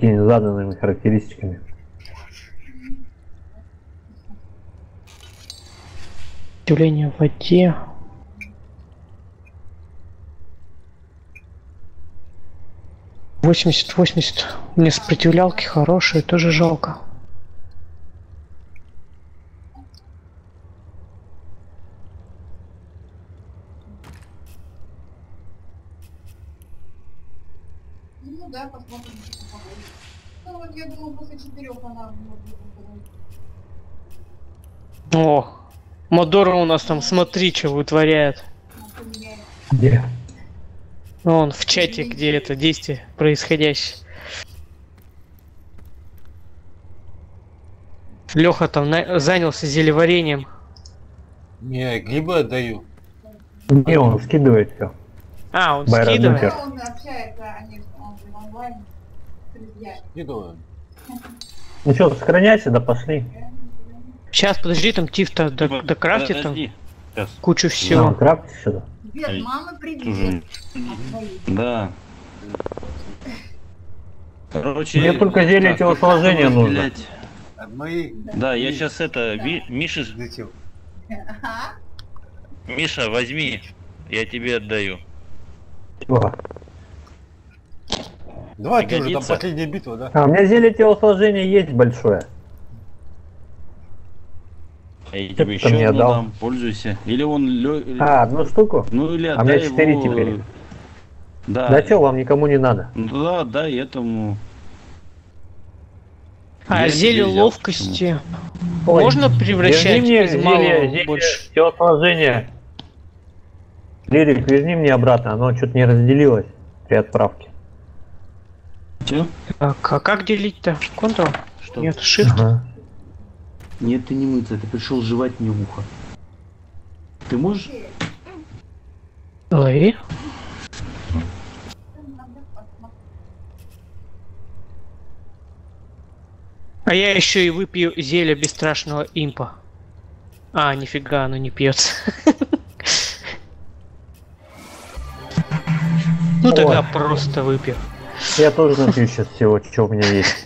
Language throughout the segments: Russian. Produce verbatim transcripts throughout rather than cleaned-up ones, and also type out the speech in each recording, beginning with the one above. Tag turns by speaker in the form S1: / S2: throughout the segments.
S1: какими заданными характеристиками.
S2: Сопротивление в воде. восемьдесят восемьдесят. У меня сопротивлялки хорошие, тоже жалко.
S3: Ну да, посмотрим, что погода. Ну вот я думаю, после четырех она будет.
S2: О, Модора у нас там, смотри, что вытворяет.
S1: Где?
S2: Вон в чате, где это действие происходящее. Леха там на... занялся зелеварением.
S4: Не, грибы отдаю.
S1: Не, он скидывает все.
S2: А, он
S1: Байрон
S2: скидывает?
S1: Нукер.
S3: Он общается, они он же в онлайне с друзьями.
S4: Скидываю.
S1: Ну что, сохраняйся, да пошли.
S2: Сейчас, подожди, там Тиф-то до- докрафтит там
S5: Подожди. Сейчас.
S2: кучу
S1: Ну,
S2: всего.
S1: крафти сюда.
S3: Привет,
S5: Ай,
S3: мама, привет.
S5: Уже.
S3: От твоих.
S5: Да. Короче,
S1: Мне только зелье
S5: так,
S1: телосложения
S5: как
S1: нужно.
S5: разделять?
S4: От моих.
S5: Да, я сейчас это,
S3: Да.
S5: Ви- Миша,
S4: Зачем?
S3: Ага.
S5: Миша, возьми, я тебе отдаю.
S1: Чего?
S4: Давайте уже, там
S5: Пригодится?
S4: последняя битва, да?
S1: А, у меня зелье телосложения есть большое.
S5: Я
S1: Ты
S5: тебе
S1: там
S5: еще
S1: не
S5: одну
S1: отдал.
S5: дам, пользуйся. Или он лё...
S1: А, одну штуку?
S5: Ну или
S1: а
S5: отдай
S1: у меня четыре
S5: его...
S1: теперь.
S5: Да.
S1: Да что, вам никому не надо?
S5: Ну да, дай этому.
S2: А
S5: Я
S2: зелье
S5: себе взял,
S2: ловкости
S1: Ой,
S2: можно превращать
S1: верни мне
S2: из
S1: зелье,
S2: малого
S1: зелье
S2: больше?
S1: телосложения. Лирик, верни мне обратно, оно что-то не разделилось при отправке.
S5: Че?
S2: Так, а как делить-то? Ctrl?
S5: Что?
S2: Нет, Shift.
S1: Ага.
S5: Нет, ты не мыться, ты пришел жевать мне в ухо. Ты можешь?
S2: Ой. А я еще и выпью зелье бесстрашного импа. А, нифига, оно не пьется. Ну тогда
S1: Ой.
S2: просто выпью.
S1: Я тоже напью сейчас всего, что у меня есть.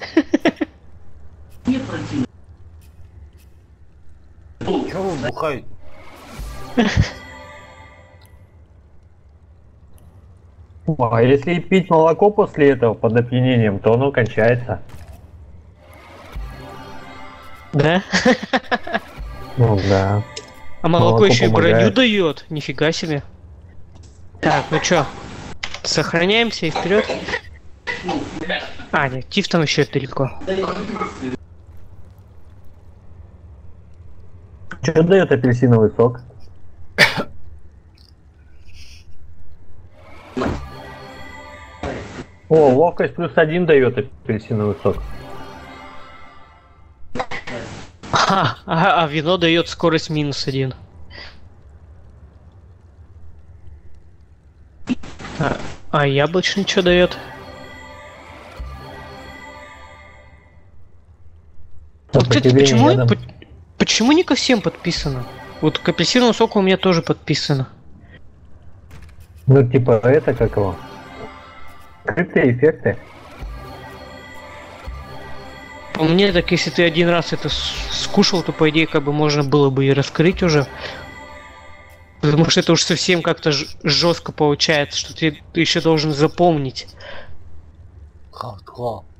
S4: Чего вы бухаете?
S1: А если пить молоко после этого под опьянением, то оно кончается.
S2: Да?
S1: Ну да.
S2: А молоко,
S1: Молоко
S2: еще и броню
S1: помогает.
S2: дает. Нифига себе. Так, ну чё? Сохраняемся и вперед. А, нет, Тиф там еще далеко.
S1: Что дает апельсиновый сок? О, ловкость плюс один дает апельсиновый сок.
S2: А, а, а вино дает скорость минус один. А, а яблочный что дает? Вот, кстати,
S1: Сопротивление
S2: почему,
S1: ядам.
S2: по- почему не ко всем подписано? Вот к апельсиновому соку у меня тоже подписано.
S1: Ну типа это как его? Скрытые эффекты.
S2: По мне, так если ты один раз это с- скушал, то по идее как бы можно было бы и раскрыть уже. Потому что это уж совсем как-то жестко получается, что ты, ты еще должен запомнить.
S4: Хардкор.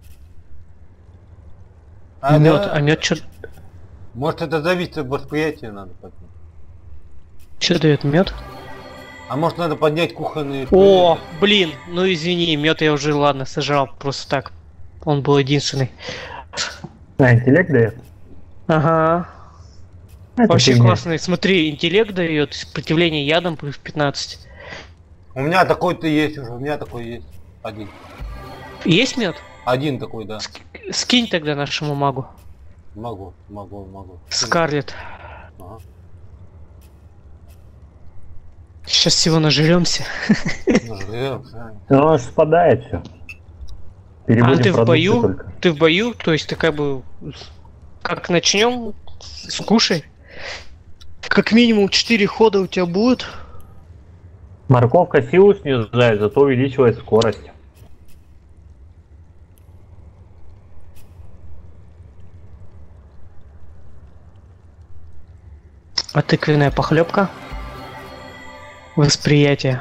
S2: А мед,
S4: да,
S2: а мед что
S4: Может это зависит от восприятия надо поднять.
S2: что дает мед?
S4: А может надо поднять кухонные...
S2: О,
S4: туалеты?
S2: блин, ну извини, мед я уже ладно сожрал просто так. Он был единственный.
S1: А, интеллект дает?
S2: Ага.
S1: Это
S2: Вообще
S1: фигня.
S2: классный. Смотри, интеллект дает, сопротивление ядом плюс пятнадцать.
S4: У меня такой-то есть уже, у меня такой есть. Один.
S2: Есть мед?
S4: Один такой, да.
S2: Скинь тогда нашему магу.
S4: Могу, могу, могу.
S2: Скарлетт.
S4: Ага.
S2: Сейчас всего нажремся.
S4: Ну, жрём, да.
S1: Ну, оно ж спадает все.
S2: А ты в бою? Ты в бою? То есть ты как бы... Как начнем, скушай. Как минимум четыре хода у тебя будет.
S1: Морковка силу снижает, зато увеличивает скорость.
S2: А тыквенная похлебка? Восприятие.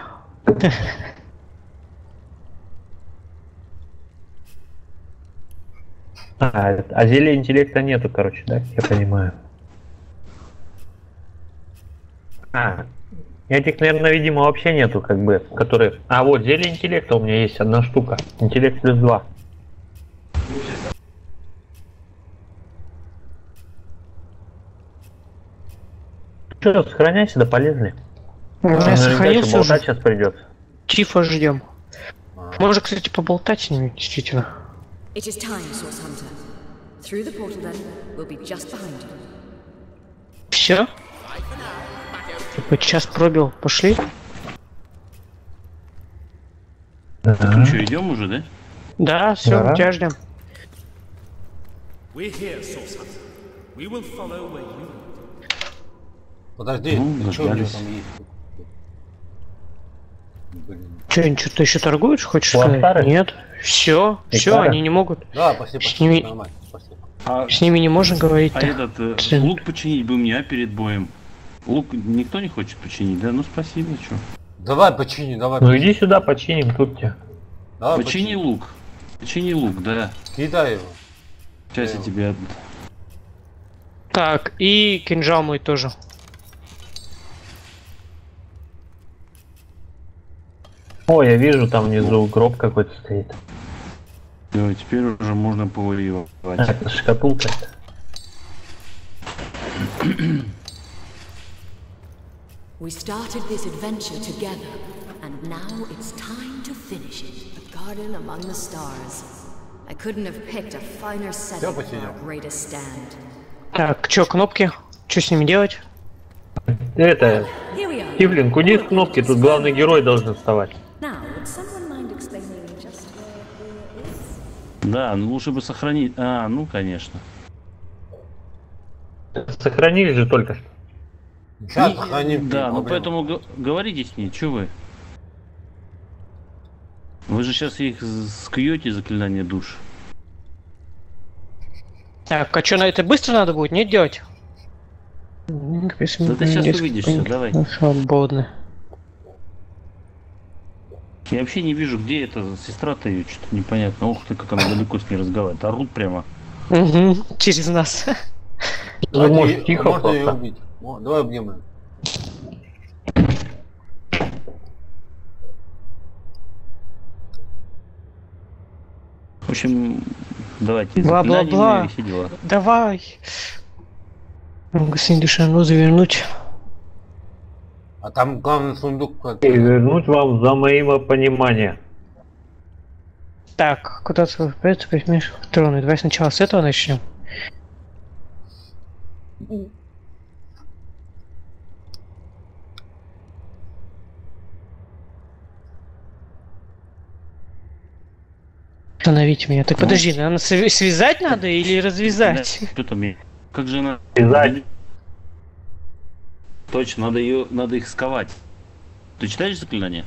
S1: А, а зелья интеллекта нету, короче, да? Я понимаю. А, этих, наверное, видимо, вообще нету, как бы, которые... А, вот, зелье интеллекта у меня есть одна штука. Интеллект плюс два. Что, сохраняйся, да полезли.
S2: Я сохранился уже.
S1: Сейчас придется.
S2: Тифа ждем. Можно, кстати, поболтать с ними, действительно.
S6: It is time, Source Hunter. Through the portal then, we'll be just behind you.
S2: Все? Типа час пробил, пошли?
S5: Так, ну что, идем уже, да?
S2: Да, все,
S1: Да.
S2: тебя ждем.
S7: We're here, Source Hunter. We will follow where you lead.
S4: Подожди,
S5: Ну,
S4: ты что у него
S5: дождались.
S4: там есть? Блин.
S2: Че, что-то еще торгуешь, хочешь
S1: Лохтары?
S2: сказать? Нет. Все, все,
S1: Икара?
S2: они не могут.
S4: Да, пошли,
S2: С
S4: пошли,
S2: ними-
S4: нормально, пошли.
S5: А,
S2: С ними не можно говорить.
S5: а этот, э,
S2: Сын.
S5: лук починить бы мне, а, перед боем? Лук никто не хочет починить, да? Ну спасибо, что.
S4: Давай почини, давай.
S1: Ну
S4: почини.
S1: иди сюда, починим тут тебя.
S4: Давай
S5: Почини лук. Почини лук, да.
S4: Кидай его.
S5: Сейчас я
S4: Э,
S5: тебе... от-
S2: Так, и кинжал мой тоже.
S1: О, я вижу, там внизу гроб какой-то стоит.
S5: Всё, теперь уже можно повоевать.
S1: А, это шкатулка.
S6: We started this adventure together, and now it's time to finish it. A garden among the stars. I couldn't have picked a finer setting for
S4: починил.
S6: our greatest stand.
S2: Так, чё, кнопки? Что с ними делать?
S1: Это,
S6: Here we are.
S1: Тифлин, куди кнопки, тут главный герой должен вставать.
S6: Now, would someone mind explaining just where it is?
S5: Да, ну лучше бы сохранить... А, ну конечно.
S1: Сохранили же только что.
S4: Сейчас
S5: И-
S4: сохраним.
S5: Да,
S4: без
S5: ну
S4: проблем.
S5: поэтому г- говорите с ней, что вы? Вы же сейчас их скуете заклинание душ.
S2: Так, а что, на это быстро надо будет, нет, делать?
S5: Да ты сейчас увидишь всё, давай.
S2: Свободно.
S5: Я вообще не вижу, где эта сестра-то ее, что-то непонятно. Ох ты, как она далеко с ней разговаривает. Орут прямо.
S2: Угу, через нас.
S1: Ты
S4: Давайте
S1: можешь
S4: ее-
S1: тихо
S4: можно ее
S1: просто.
S4: убить. О, давай убьем ее.
S5: В общем, давайте.
S2: Бла-бла-бла.
S5: заклинания и все дела.
S2: Давай. Господин Душану завернуть.
S4: А там главный сундук. как-
S1: И вернуть вам взаимопонимание.
S2: Так, куда-то придется возьмешь троны. Давай сначала с этого начнем. Остановите меня. Так подожди, наверное, св- связать надо или развязать?
S5: Да, что там я- Как же она...
S1: Связать.
S5: Точно, надо ее, надо их сковать. Ты читаешь заклинание?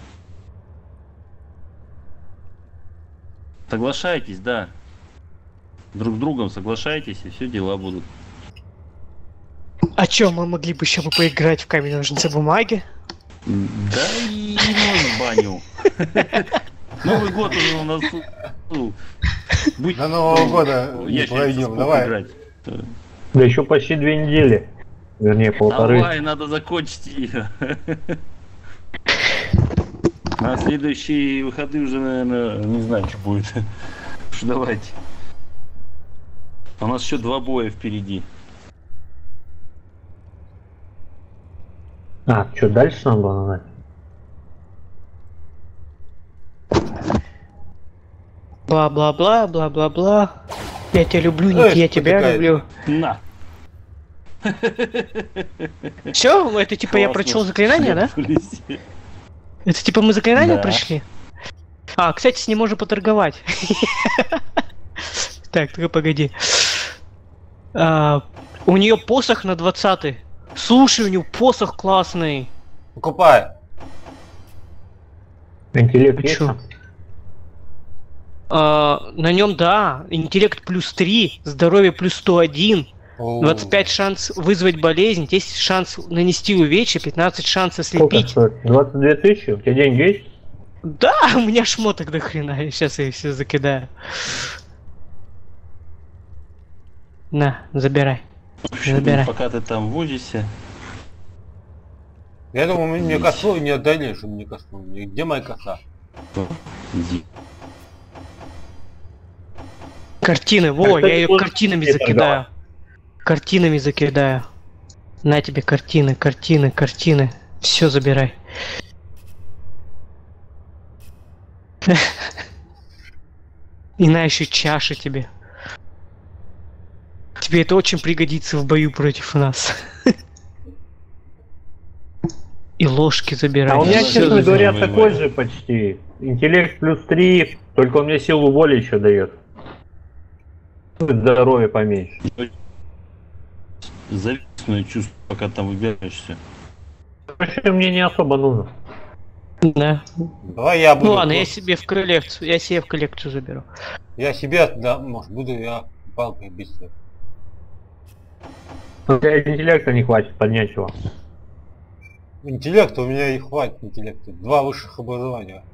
S5: Соглашайтесь, да. Друг с другом соглашайтесь, и все дела будут.
S2: А чё, мы могли бы еще бы поиграть в камень, ножницы, бумаги?
S5: Да и в баню. Новый год уже у нас. ну, Будь...
S4: До Нового года не
S5: Я
S4: пройдем, давай.
S5: играть.
S1: Да еще почти две недели. Вернее, полторы.
S5: Давай, надо закончить ее. На следующие выходные уже, наверное, не знаю, что будет. Что давайте. У нас еще два боя впереди.
S1: А, что, дальше нам было знать?
S2: Бла-бла-бла, бла-бла-бла. Я тебя люблю, нет,
S4: Эх,
S2: я тебя
S4: потекает.
S2: люблю.
S5: На!
S2: Все, это типа я
S5: Классно,
S2: прочел заклинание, да?
S5: шлепнулись.
S2: Это типа мы заклинание
S5: Да.
S2: прошли? А, кстати, с ним можно поторговать. Так, только погоди. А, у нее посох на двадцатый. Слушай, у нее посох классный.
S4: Покупай.
S1: Интеллект
S2: Ты
S1: есть
S2: чё?
S1: там?
S2: А, на нем, да, интеллект плюс три, здоровье плюс сто один,
S4: О,
S2: двадцать пять шанс вызвать болезнь, десять шанс нанести увечья, пятнадцать шанс
S1: Сколько
S2: ослепить.
S1: стоит? двадцать две тысячи? У тебя деньги есть?
S2: Да, у меня шмоток до хрена, сейчас я их все закидаю. На, забирай.
S5: В общем,
S2: Забирай.
S5: пока ты там возишься,
S4: Я думаю, мне косу не отдали, что мне косу. Где моя коса?
S5: то иди.
S2: Картины, во,
S1: кстати,
S2: я ее
S1: тоже
S2: картинами
S1: не
S2: закидаю. Картинами закидаю. На тебе картины, картины, картины. Все забирай. И на еще чаши тебе. Тебе это очень пригодится в бою против нас. И ложки забирай.
S1: А у меня,
S5: да,
S1: честно
S5: да,
S1: говоря,
S5: да,
S1: такой
S5: да.
S1: же почти. Интеллект плюс три, только он мне силу воли еще дает. Здоровье поменьше.
S5: Зависимое чувство, пока там выбираешься.
S1: Вообще мне не особо нужно.
S2: Да.
S4: Давай я буду.
S2: Ну ладно, я себе в коллекцию, я себе в коллекцию заберу.
S4: Я себе, да, может, буду я палкой биться.
S1: У тебя интеллекта не хватит поднять его.
S4: Интеллекта у меня и хватит интеллекта. Два высших образования.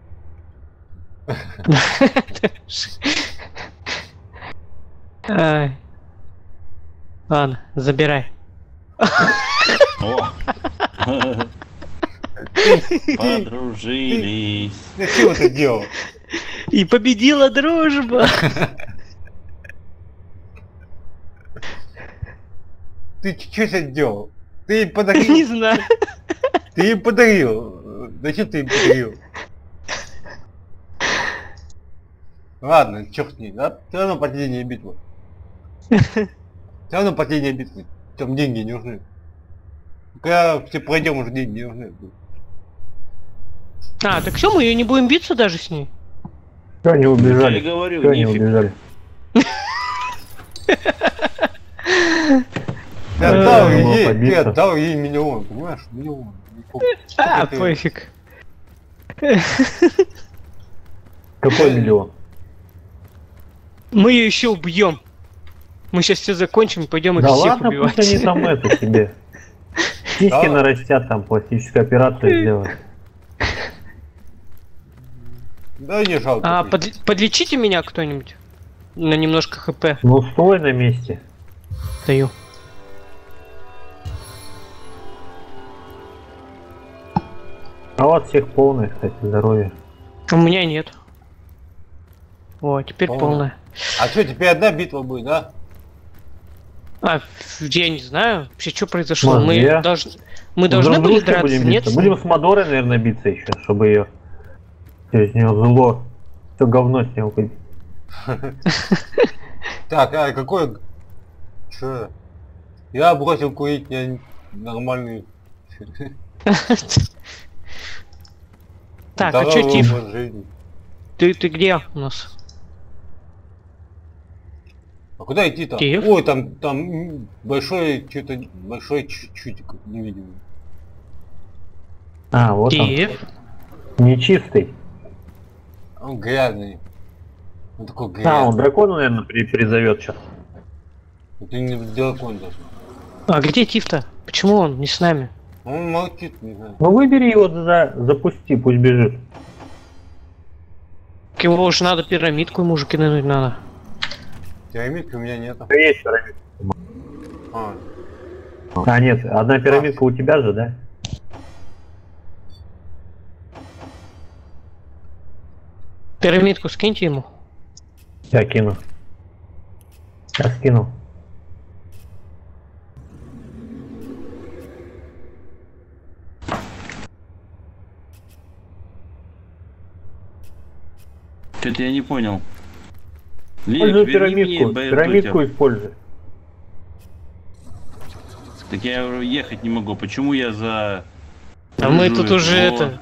S2: Ай. Ладно, забирай.
S5: О! Подружились.
S4: Я чего ты делал?
S2: И победила дружба.
S4: Ты что сейчас делал? Ты им
S2: Не
S4: подарил.
S2: знаю.
S4: Ты им подарил. Зачем ты им подарил? Ладно, черт с ней, да? Все равно последняя битва. Все равно последняя битва. Там деньги не нужны. Когда все пройдем, уже деньги не нужны.
S2: А, так все, мы ее не будем биться даже с ней.
S1: Что они
S5: Я
S1: убежали?
S5: и говорю,
S1: Что они
S5: нифиг.
S1: убежали?
S4: Ты отдал
S1: Э,
S4: ей,
S1: было
S4: ты
S1: побито.
S4: отдал ей миллион, понимаешь? Миллион. Не помню.
S2: А,
S4: Сколько ты-
S2: пофиг.
S1: Какой миллион?
S2: Мы ее еще убьем. Мы сейчас все закончим и пойдем их
S1: Да
S2: всех
S1: ладно,
S2: убивать.
S1: пусть они там это себе. Сиськи
S4: Да.
S1: нарастят, там пластическую операцию сделают.
S4: Да не жалко.
S2: А,
S4: ты.
S2: под- подлечите меня кто-нибудь? На немножко хп
S1: Ну стой на месте.
S2: даю.
S1: А у вас всех полное, кстати, здоровье.
S2: У меня нет. О, теперь
S4: Полная.
S2: полная.
S4: А что, теперь одна битва будет, да?
S2: А, я не знаю. Вообще, что произошло?
S1: Может,
S2: Мы,
S1: я?
S2: должны, мы
S1: Ну,
S2: должны
S1: друг
S2: были
S1: дружкой
S2: драться,
S1: будем
S2: нет?
S1: биться. Будем с Мадорой, наверное, биться еще, чтобы ее... Из нее зло. Все говно с него выйдет.
S4: Так, а какой... Че? Я бросил курить, я нормальный...
S2: Так, а
S4: здоровый
S2: чё, Тиф?
S4: образ жизни.
S2: Ты, ты где у нас?
S4: А куда идти-то?
S2: Тиф?
S4: Ой, там, там м, большой, что-то, большой чуть-чуть невидимый.
S1: А, вот он.
S2: Тиф?
S1: Нечистый.
S4: Он грязный. Он такой
S1: А,
S4: грязный.
S1: он дракона, наверное, при призовет сейчас.
S4: Это не дракон даже.
S2: А где Тиф-то? Почему он не с нами?
S4: Он молчит, не знаю.
S1: Ну выбери его, за... запусти, пусть бежит.
S2: Так его уж надо пирамидку ему уже кинуть надо.
S4: Пирамидки у меня нету.
S1: Да есть пирамидка.
S4: А,
S1: А, нет, одна пирамидка у тебя же, да?
S2: Пирамидку скиньте ему.
S1: Я кину. Я скинул.
S5: Что-то я не понял.
S1: Используй
S5: Лилик, верни мне
S1: пирамидку.
S5: боевой
S1: Пирамидку
S5: тотем.
S1: используй.
S5: Так я ехать не могу. Почему я за...
S2: А мы
S5: рыжую
S2: тут уже
S5: его?
S2: это...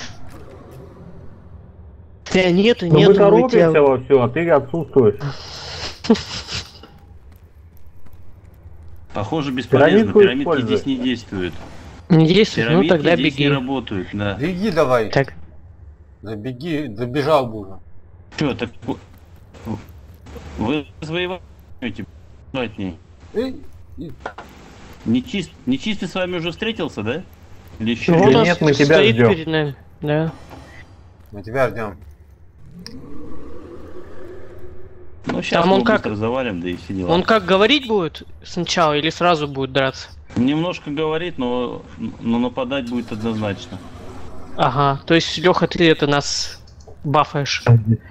S2: Да нету,
S1: Ну мы
S2: нету, мы
S1: торопимся
S2: тебя...
S1: во все, а ты отсутствуешь.
S5: Похоже, бесполезно.
S1: Пирамидку
S5: Пирамидки
S1: используй.
S5: здесь не действуют.
S2: Не действует, ну
S5: Пирамидки
S2: тогда
S5: здесь
S2: беги.
S5: не работают, да.
S4: беги давай.
S2: Так,
S4: Забеги, забежал бы уже.
S5: Что, так... Вы завоевали от ней?
S4: Эй,
S5: Нечист... Нечистый с вами уже встретился, да? Или еще
S2: Ну,
S1: Да
S2: вот он
S1: нет, мы тебя
S2: стоит
S1: ждем.
S2: перед нами, да.
S4: Мы тебя ждем.
S5: Ну, сейчас
S2: Там
S5: мы
S2: он как-
S5: быстро завалим, да и все дела.
S2: Он как говорить будет сначала или сразу будет драться?
S5: Немножко говорит, но, но нападать будет однозначно.
S2: Ага, то есть, Леха, ты это нас бафаешь,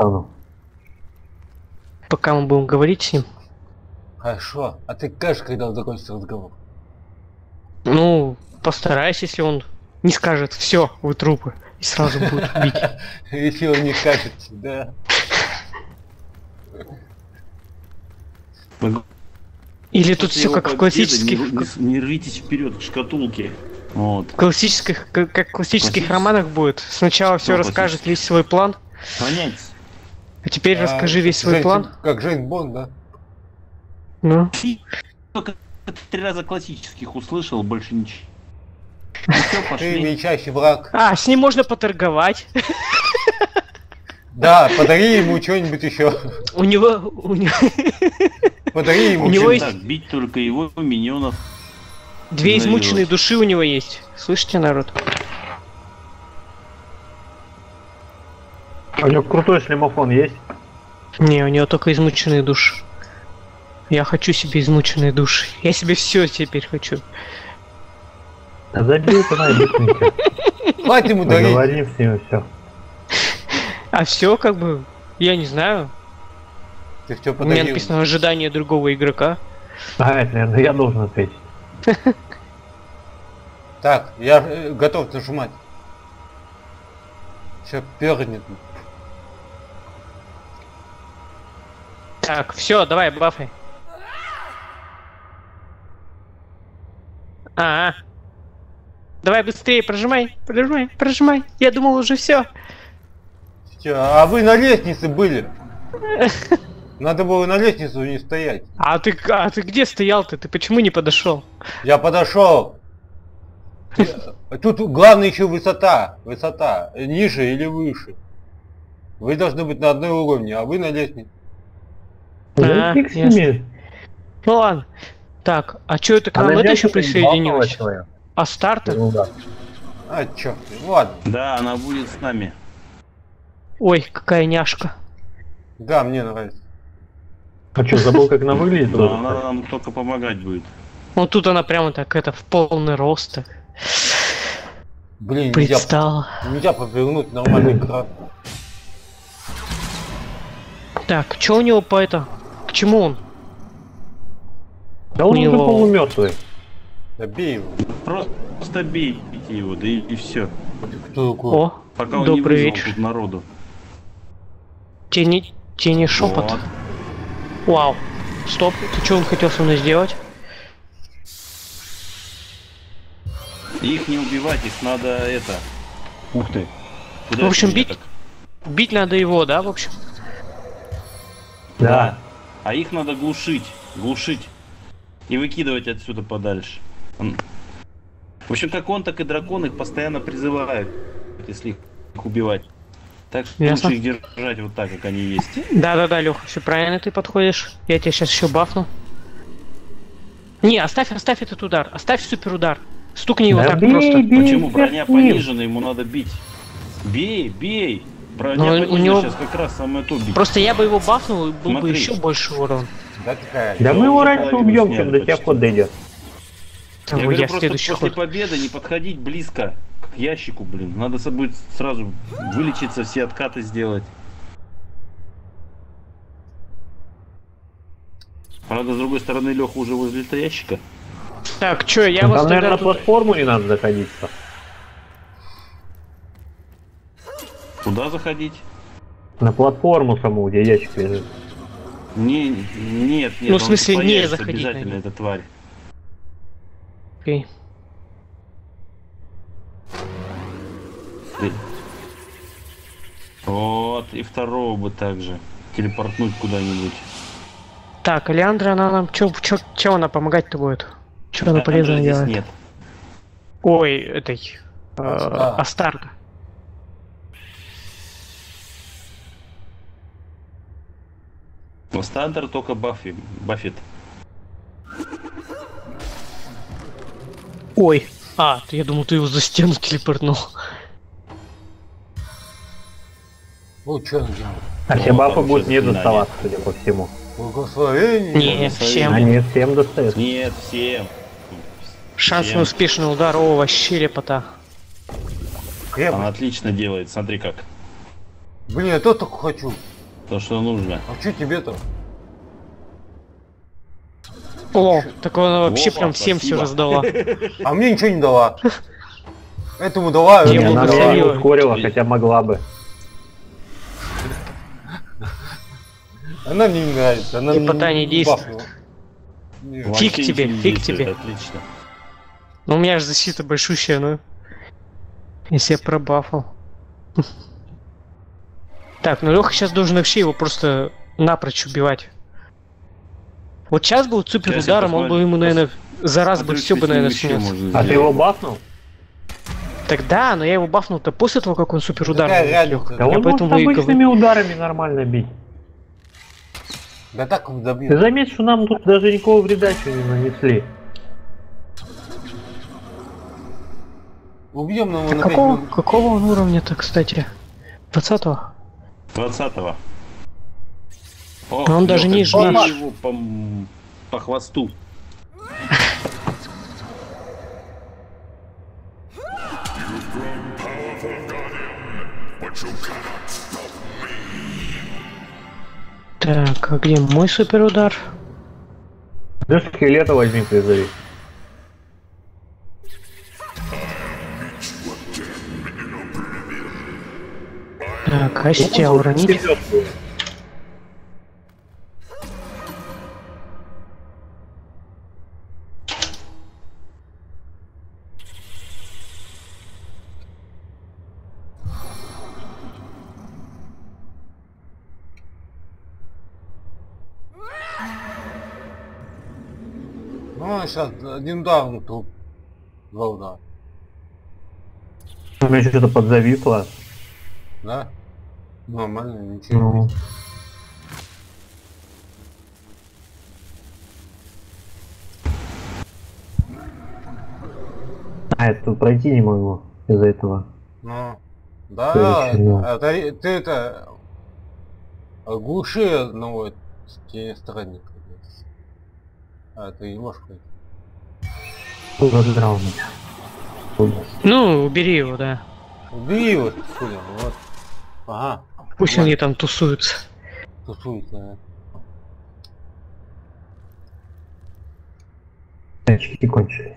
S2: пока мы будем говорить с ним.
S4: Хорошо. А ты скажешь, когда закончится разговор?
S2: Ну, постарайся, если он не скажет все, вы трупы, и сразу будет бить.
S4: Если он не скажет, да.
S2: Или тут
S5: После
S2: все
S5: его
S2: как в
S5: победы
S2: классических,
S5: Не, не, не рвитесь вперед к шкатулке. Вот.
S2: классических, как, как в классических
S5: Классических?
S2: романах будет. Сначала все
S5: Ну,
S2: расскажет
S5: классических.
S2: весь свой план,
S5: Понять.
S2: а теперь
S4: А,
S2: расскажи весь свой
S4: Жень,
S2: план.
S4: ты Как Джейн Бонд, да?
S2: Ну,
S5: Только три раза классических услышал, больше ничего. Ну все,
S4: Ты
S5: пошли.
S4: величайший враг.
S2: а, с ним можно поторговать.
S4: Да, подари ему что-нибудь еще.
S2: У него, у него
S4: Подари ему
S2: У него
S5: Всем
S2: есть-
S5: так, бить только его миньонов.
S2: две
S5: Наверное.
S2: измученные души у него есть. Слышите, народ?
S1: У него крутой шлемофон есть?
S2: Не, у него только измученные души. Я хочу себе измученные души. Я себе все теперь хочу.
S1: Да забей ты на быстренько.
S4: Хватит ему дарить.
S1: Поговорим с ним и все.
S2: А все как бы, я не знаю.
S4: Ты все
S2: У меня
S4: подарил.
S2: написано ожидание другого игрока.
S1: А, это, наверное, я должен ответить.
S4: Так, я э, готов нажимать. Все пернет.
S2: Так, все, давай, бафай. А, давай быстрее, прожимай, прожимай, прожимай. Я думал уже все.
S4: Всё, а вы на лестнице были. Надо было на лестницу не стоять.
S2: А ты, а ты где стоял-то? Ты почему не подошел?
S4: Я подошел. Тут главное еще высота. Высота. Ниже или выше. Вы должны быть на одной уровне, а вы на лестнице.
S2: А,
S1: Да фиг с
S2: ясно.
S1: ними.
S2: Ну ладно. Так, а что это к
S1: А
S2: нам
S1: на
S2: это еще
S1: дядьку ты
S2: присоединилось?
S1: бафовый человек.
S2: А старта?
S1: Ну да.
S4: А, черт, ладно.
S5: Да, она будет с нами.
S2: Ой, какая няшка.
S4: Да, мне нравится.
S1: А что, забыл, как она выглядит?
S5: Да, она нам только помогать будет.
S2: Вот тут она прямо так, это, в полный рост. Так,
S4: Блин, нельзя,
S2: предстала.
S4: нельзя повернуть нормальный экран.
S2: Так, что у него по это? К чему он?
S1: Да он
S2: У
S1: уже
S2: него-
S1: полумертвый.
S4: Да бей его.
S5: Просто бейте его, да и, и все.
S4: Кто такой?
S2: О,
S5: Пока он
S2: добрый
S5: не вызвал
S2: вечер.
S5: тут народу.
S2: Тени, тени шепот.
S5: Вот.
S2: Вау. Стоп, ты что он хотел со мной сделать?
S5: Их не убивать, их надо это. Ух ты. Куда
S2: В общем,
S5: это меня
S2: бить-
S5: так?
S2: Бить надо его, да, в общем?
S1: Да.
S5: А их надо глушить, глушить. И выкидывать отсюда подальше. Он- В общем, как он, так и дракон их постоянно призывают, если их убивать. Так что
S2: Ясно.
S5: лучше их держать вот так, как они есть.
S2: Да-да-да, Леха, все правильно ты подходишь. Я тебя сейчас еще бафну. Не, оставь, оставь этот удар. Оставь супер удар. Стукни его
S1: Да
S2: так
S1: бей,
S2: просто.
S1: бей,
S5: Почему?
S1: хер
S5: Броня
S1: с ним.
S5: понижена, ему надо бить. Бей, бей. Броня
S2: Но у
S5: понижена,
S2: него-
S5: сейчас как раз самое то бить.
S2: Просто я бы его бафнул, и был бы
S5: Смотри.
S2: еще больше урон.
S4: Да такая.
S1: Да
S5: Я
S1: мы его
S5: уже
S1: раньше
S5: половину
S1: убьем,
S5: сняли
S1: чем до тебя
S5: почти.
S1: ход дойдет.
S5: Я
S2: Ой,
S5: говорю,
S2: я
S5: просто
S2: следующий
S5: после
S2: ход.
S5: победы не подходить близко к ящику, блин. Надо с собой сразу вылечиться, все откаты сделать. Правда, с другой стороны, Леха уже возле этого ящика.
S2: Так, чё, я
S1: Ну,
S2: вас
S1: там,
S2: тогда
S1: наверное, на
S2: тут-
S1: платформу не надо заходить-то.
S5: Куда заходить?
S1: На платформу саму, где ящик лежит.
S5: Не, нет, нет.
S2: Ну, в
S5: он
S2: смысле, не
S5: появится
S2: заходить на
S5: обязательно,
S2: него.
S5: эта тварь.
S2: Окей.
S5: Ты- Вот, и второго бы также. Телепортнуть куда-нибудь.
S2: Так, Алиандра, она нам чё, чё, чё она помогать-то будет? Чё она
S5: А-
S2: полезно
S5: Андрея
S2: делает?
S5: здесь нет.
S2: Ой, этой... э,
S4: А.
S2: Астарта.
S5: Но Стандер только Баффи, Баффет.
S2: Ой. А, ты- я думал, ты его за стену телепортнул.
S4: Ну, что он делает?
S1: А все
S5: Ну,
S1: бафы
S5: там
S1: будут
S5: еще
S1: не
S5: заклинания.
S1: доставаться, судя по всему.
S4: Благословение.
S2: Не,
S5: Благословение.
S2: всем.
S1: Они всем достают.
S5: Нет, всем.
S2: Шанс
S5: Всем.
S2: на успешный удар, о, вообще лепота.
S4: Крепость.
S5: Она отлично делает, смотри как.
S4: Блин, я то только хочу.
S5: То, что нужно.
S4: А что тебе-то?
S2: О, так она вообще
S5: Опа,
S2: прям всем все
S5: спасибо.
S2: раздала.
S4: А мне ничего не дала. Этому дала, а
S2: Я
S1: Не,
S4: этому
S1: она
S4: не
S1: меня
S4: дала.
S1: не
S2: благословила.
S1: ускорила, хотя могла бы.
S4: Она мне не нравится. Она
S2: Лепота
S4: мне
S2: не действует.
S4: бафнула. Нет.
S2: Фиг
S5: Вообще
S2: тебе,
S5: ничего не
S2: фиг
S5: действует,
S2: тебе.
S5: Отлично.
S2: Ну у меня же защита большущая, ну. Если я пробафал. Так, ну Леха сейчас должен вообще его просто напрочь убивать. Вот сейчас бы вот супер
S5: Сейчас я
S2: ударом, он бы
S5: посмотрю.
S2: ему, наверное, за раз бы
S5: Смотрю,
S2: все бы,
S5: что с ним
S2: наверное,
S5: еще
S2: снес.
S5: можно
S1: А ты
S5: сделать.
S1: его бафнул?
S2: Так да, но я его бафнул-то после того, как он супер удар.
S4: Какая
S2: нанес,
S4: разница?
S2: Лёха.
S1: Да
S2: Я
S1: он может
S2: поэтому и говорю.
S1: обычными ударами нормально бить.
S4: Да так он
S1: Ты
S4: забил.
S1: заметь, что нам тут даже никакого вреда еще не нанесли.
S4: Убьем его
S2: А
S4: на
S2: какого,
S4: пять.
S2: какого он уровня-то, кстати? двадцатого?
S5: двадцатого. О,
S2: Но он даже
S5: Лёха,
S2: ниже
S5: бей
S2: нас.
S5: его по, м, по хвосту.
S2: Так, а где мой супер удар?
S1: Да скелета возьми, призови.
S2: Так, а тебя уронить?
S4: Ну, сейчас один удар на труп. Два удара.
S1: У меня что-то подзависло.
S4: Да? Нормально, ничего.
S1: Ну, а, я тут пройти не могу из-за этого.
S4: Ну, да,
S1: Короче, ну.
S4: а ты, ты это оглуши одного странника. А, ты не можешь пройти.
S1: Раздрал меня.
S2: Ну, убери его, да.
S4: Убери его, хули, вот. Ага.
S2: Пусть они там тусуются.
S4: Тусуется, да.
S1: Очки кончились.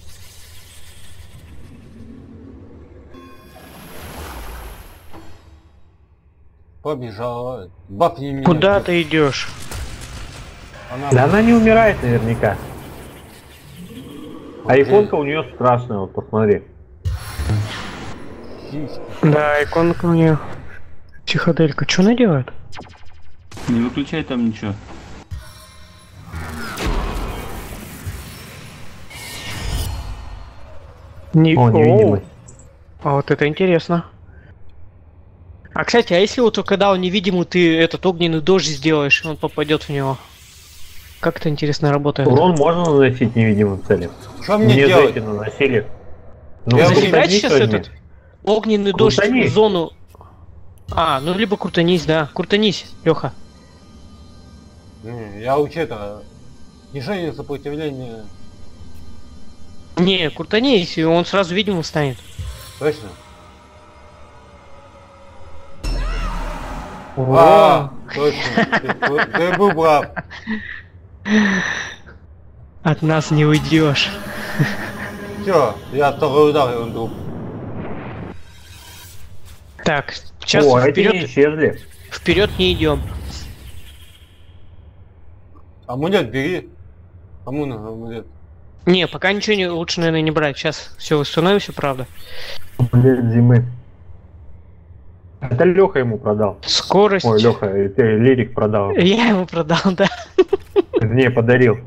S4: Побежала. Бафни меня.
S2: Куда ты идешь?
S4: Она...
S1: Да она не умирает наверняка. А иконка у нее страшная, вот посмотри.
S4: Сиськи.
S2: Да, иконка у нее. Психоделька, что она делает?
S5: Не выключай там ничего.
S2: Не...
S1: О, невидимость.
S2: А вот это интересно. А кстати, а если вот когда он невидимый, ты этот огненный дождь сделаешь, и он попадет в него? Как это интересно работает?
S1: Урон можно наносить невидимым целям.
S4: Что мне
S1: Мне за
S4: делать?
S1: эти наносили. Ну,
S4: Я
S1: крутанись
S2: Зафигать сейчас
S1: возьми.
S2: этот огненный дождь
S1: Крутанись.
S2: в зону. А, ну либо крутанись, да. Крутанись, Леха.
S4: Не, я вообще-то снижение сопротивления.
S2: Не, крутанись, и он сразу видимым станет.
S4: Точно?
S2: О,
S4: А, точно. Ты, ты был прав.
S2: от нас не уйдешь.
S4: Все, я второй удар, и он труп.
S2: Так, сейчас
S1: О, эти не
S2: вперед,
S1: исчезли.
S2: вперед не идем.
S4: Амулет бери. Кому нужен амулет?
S2: Не, пока ничего не лучше, наверное, не брать. Сейчас все восстановимся, правда.
S1: Блин, зимы. Это Леха ему продал.
S2: Скорость.
S1: Ой, Леха, ты Лирик продал.
S2: Я ему продал, да.
S1: Не, подарил.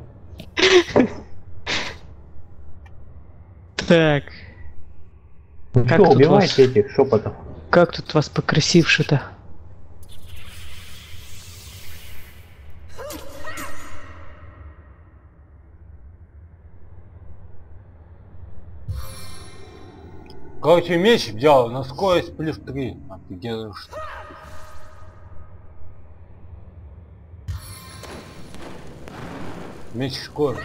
S2: Так,
S1: Ну
S2: Как
S1: что,
S2: тут
S1: убивайте
S2: вас?
S1: этих шепотов.
S2: как тут вас покрасивше-то?
S4: Короче, меч взял на скорость плюс три. Офигенно. Меч скорости.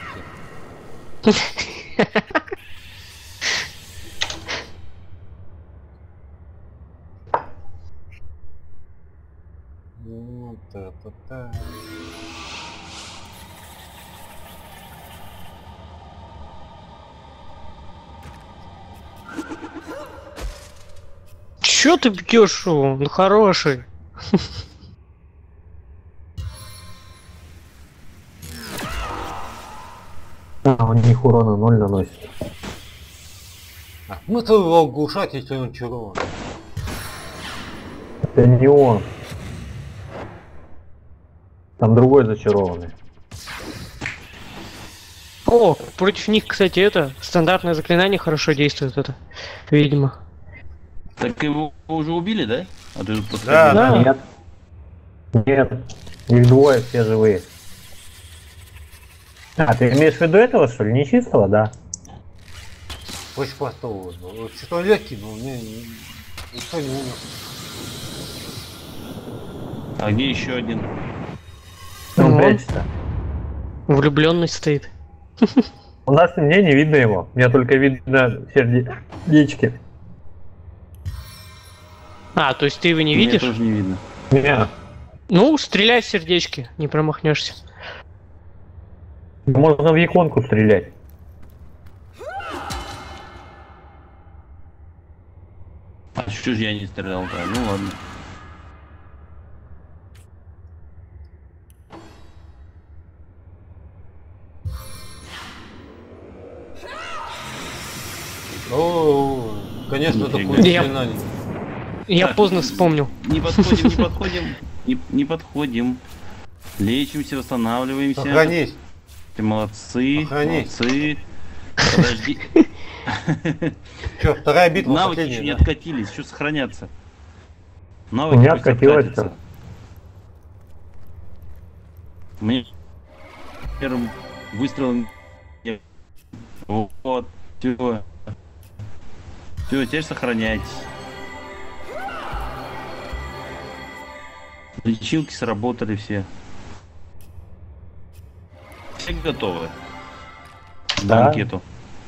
S4: Вот это-то.
S2: Чё ты бьешь его? Ну хороший.
S1: А, он них урона ноль наносит.
S4: А, ну то его оглушать, если он чарован.
S1: Это не он. Там другой зачарованный.
S2: О, против них, кстати, это стандартное заклинание хорошо действует, это, видимо.
S5: Так его уже убили, да? А ты тут
S4: Да,
S2: Да.
S1: Нет. Нет. Их двое, все живые. А, ты имеешь в виду этого, что ли? Не чистого, да?
S4: Очень простого. Вот что-то легкий, но мне не- никто не умер.
S5: А где еще один?
S1: Он
S2: Ну,
S1: прячется.
S2: Влюбленный стоит.
S1: У нас мне не видно его. Мне только видно сердечки.
S2: А, то есть ты его не
S5: Мне
S2: видишь?
S5: тоже не видно.
S1: Не.
S2: Ну, стреляй в сердечки, не промахнешься.
S1: Можно в иконку стрелять.
S5: А что же я не стрелял-то? Ну ладно.
S4: О, конечно,
S5: Нифига.
S4: такое
S2: Я-
S4: заклинание.
S2: Я
S5: Так.
S2: поздно вспомнил.
S5: Не подходим, не подходим. Не, не подходим. Лечимся, восстанавливаемся.
S4: Сохранись.
S5: Ты молодцы.
S4: Сохранись.
S5: Молодцы. Подожди.
S4: Че, вторая битва
S5: Навыки еще
S4: последняя,
S5: не
S4: да?
S5: откатились. Что сохраняться?
S1: У
S5: Навыки
S1: меня
S5: пусть
S1: откатилось
S5: откатятся. Мне первым выстрелом. я- Вот. Все. Все, теперь сохраняйтесь. Лечилки сработали все. Все готовы. К
S1: Да.
S5: банкету.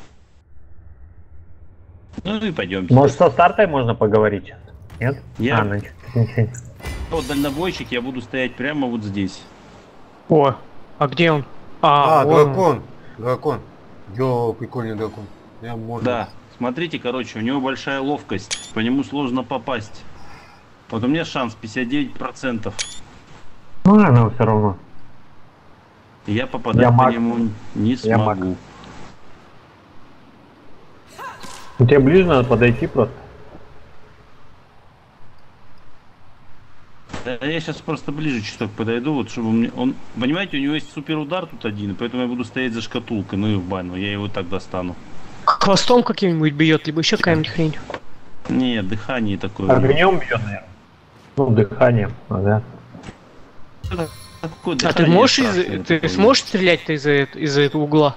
S5: Ну и пойдемте.
S1: Может, со стартой можно поговорить? Нет?
S5: Я-
S1: А, значит, ничего.
S5: Вот дальнобойщик, я буду стоять прямо вот здесь.
S2: О, а где он?
S4: А,
S2: А, вон он.
S4: дракон. Дракон. Йо, прикольный дракон. Я можно.
S5: Да. Смотрите, короче, у него большая ловкость. По нему сложно попасть. Вот у меня шанс пятьдесят девять процентов.
S1: Ну, оно все равно.
S5: Я попадать
S1: Я
S5: по
S1: маг.
S5: нему не
S1: Я маг.
S5: смогу.
S1: Тебе ближе надо подойти просто.
S5: Да, я сейчас просто ближе чуток подойду, вот чтобы мне. Он. Понимаете, у него есть супер удар тут один, поэтому я буду стоять за шкатулкой, ну и в баню. Я его так достану.
S2: Хвостом каким-нибудь бьет, либо еще какая-нибудь хрень.
S5: Нет, дыхание такое.
S1: Огнем бьет, наверное. Ну, дыханием, ага.
S5: Такое
S2: А ты
S5: дыхание
S2: можешь из...
S5: страшное
S2: ты
S5: такое.
S2: сможешь стрелять-то из-за эт- из-за этого угла?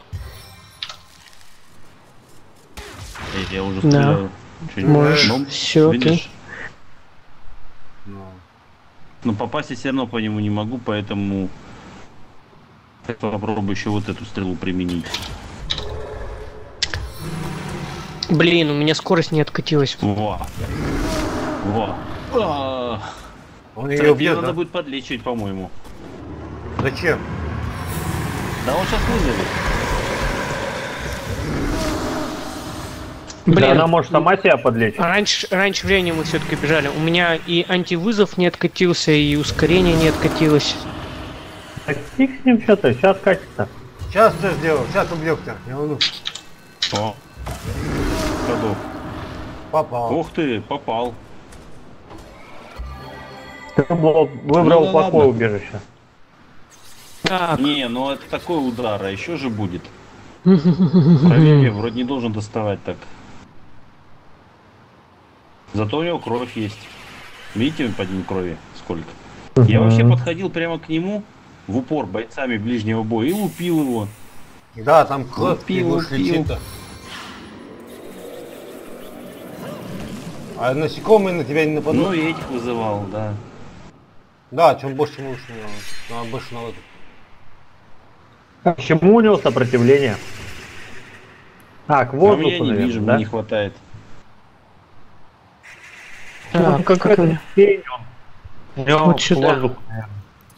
S5: Эй, я уже
S2: Да.
S5: стреляю. Чё,
S2: Можешь.
S5: ну,
S2: Всё,
S5: видишь?
S2: окей.
S4: Ну,
S5: Но попасть я все равно по нему не могу, поэтому попробую еще вот эту стрелу применить.
S2: Блин, у меня скорость не откатилась.
S5: Во. Во. А,
S4: Он ее
S5: Тебе
S4: бьет,
S5: надо
S4: да?
S5: будет подлечивать, по-моему.
S4: Зачем?
S5: Да он сейчас вызовет.
S1: Да,
S2: Блин,
S1: она может сама себя подлечить.
S2: раньше, раньше времени мы все-таки бежали. У меня и антивызов не откатился, и ускорение не откатилось.
S1: Так фиг с ним что-то, сейчас катится.
S4: Сейчас ты сделал, сейчас убьешься. Не волнуйся.
S5: О. Подох.
S4: Попал.
S5: Ух ты, попал.
S1: Ты выбрал, выбрал
S5: Ну да
S1: плохое
S5: ладно.
S1: убежище.
S2: Так,
S5: Не, ну это такой удар, а еще же будет. Проверь, вроде не должен доставать так. Зато у него кровь есть. Видите, падение крови сколько? Я вообще подходил прямо к нему в упор бойцами ближнего боя и лупил его.
S4: Да, там кровь, ты
S5: Лупил,
S4: будешь
S5: лупил.
S4: лечить-то. А насекомые на тебя не нападут?
S5: Ну и этих вызывал, да.
S4: Да, чем больше, тем лучше. Надо больше на это.
S1: Почему у него сопротивление? А, к
S5: А
S1: воздуху,
S5: я не
S1: наверное,
S5: вижу,
S1: да?
S5: мне не хватает.
S1: Ну,
S2: Так,
S1: как
S2: как
S1: это
S2: мне?
S1: тень, он. У него
S2: Вот
S1: к
S2: сюда.
S1: воздуху, наверное.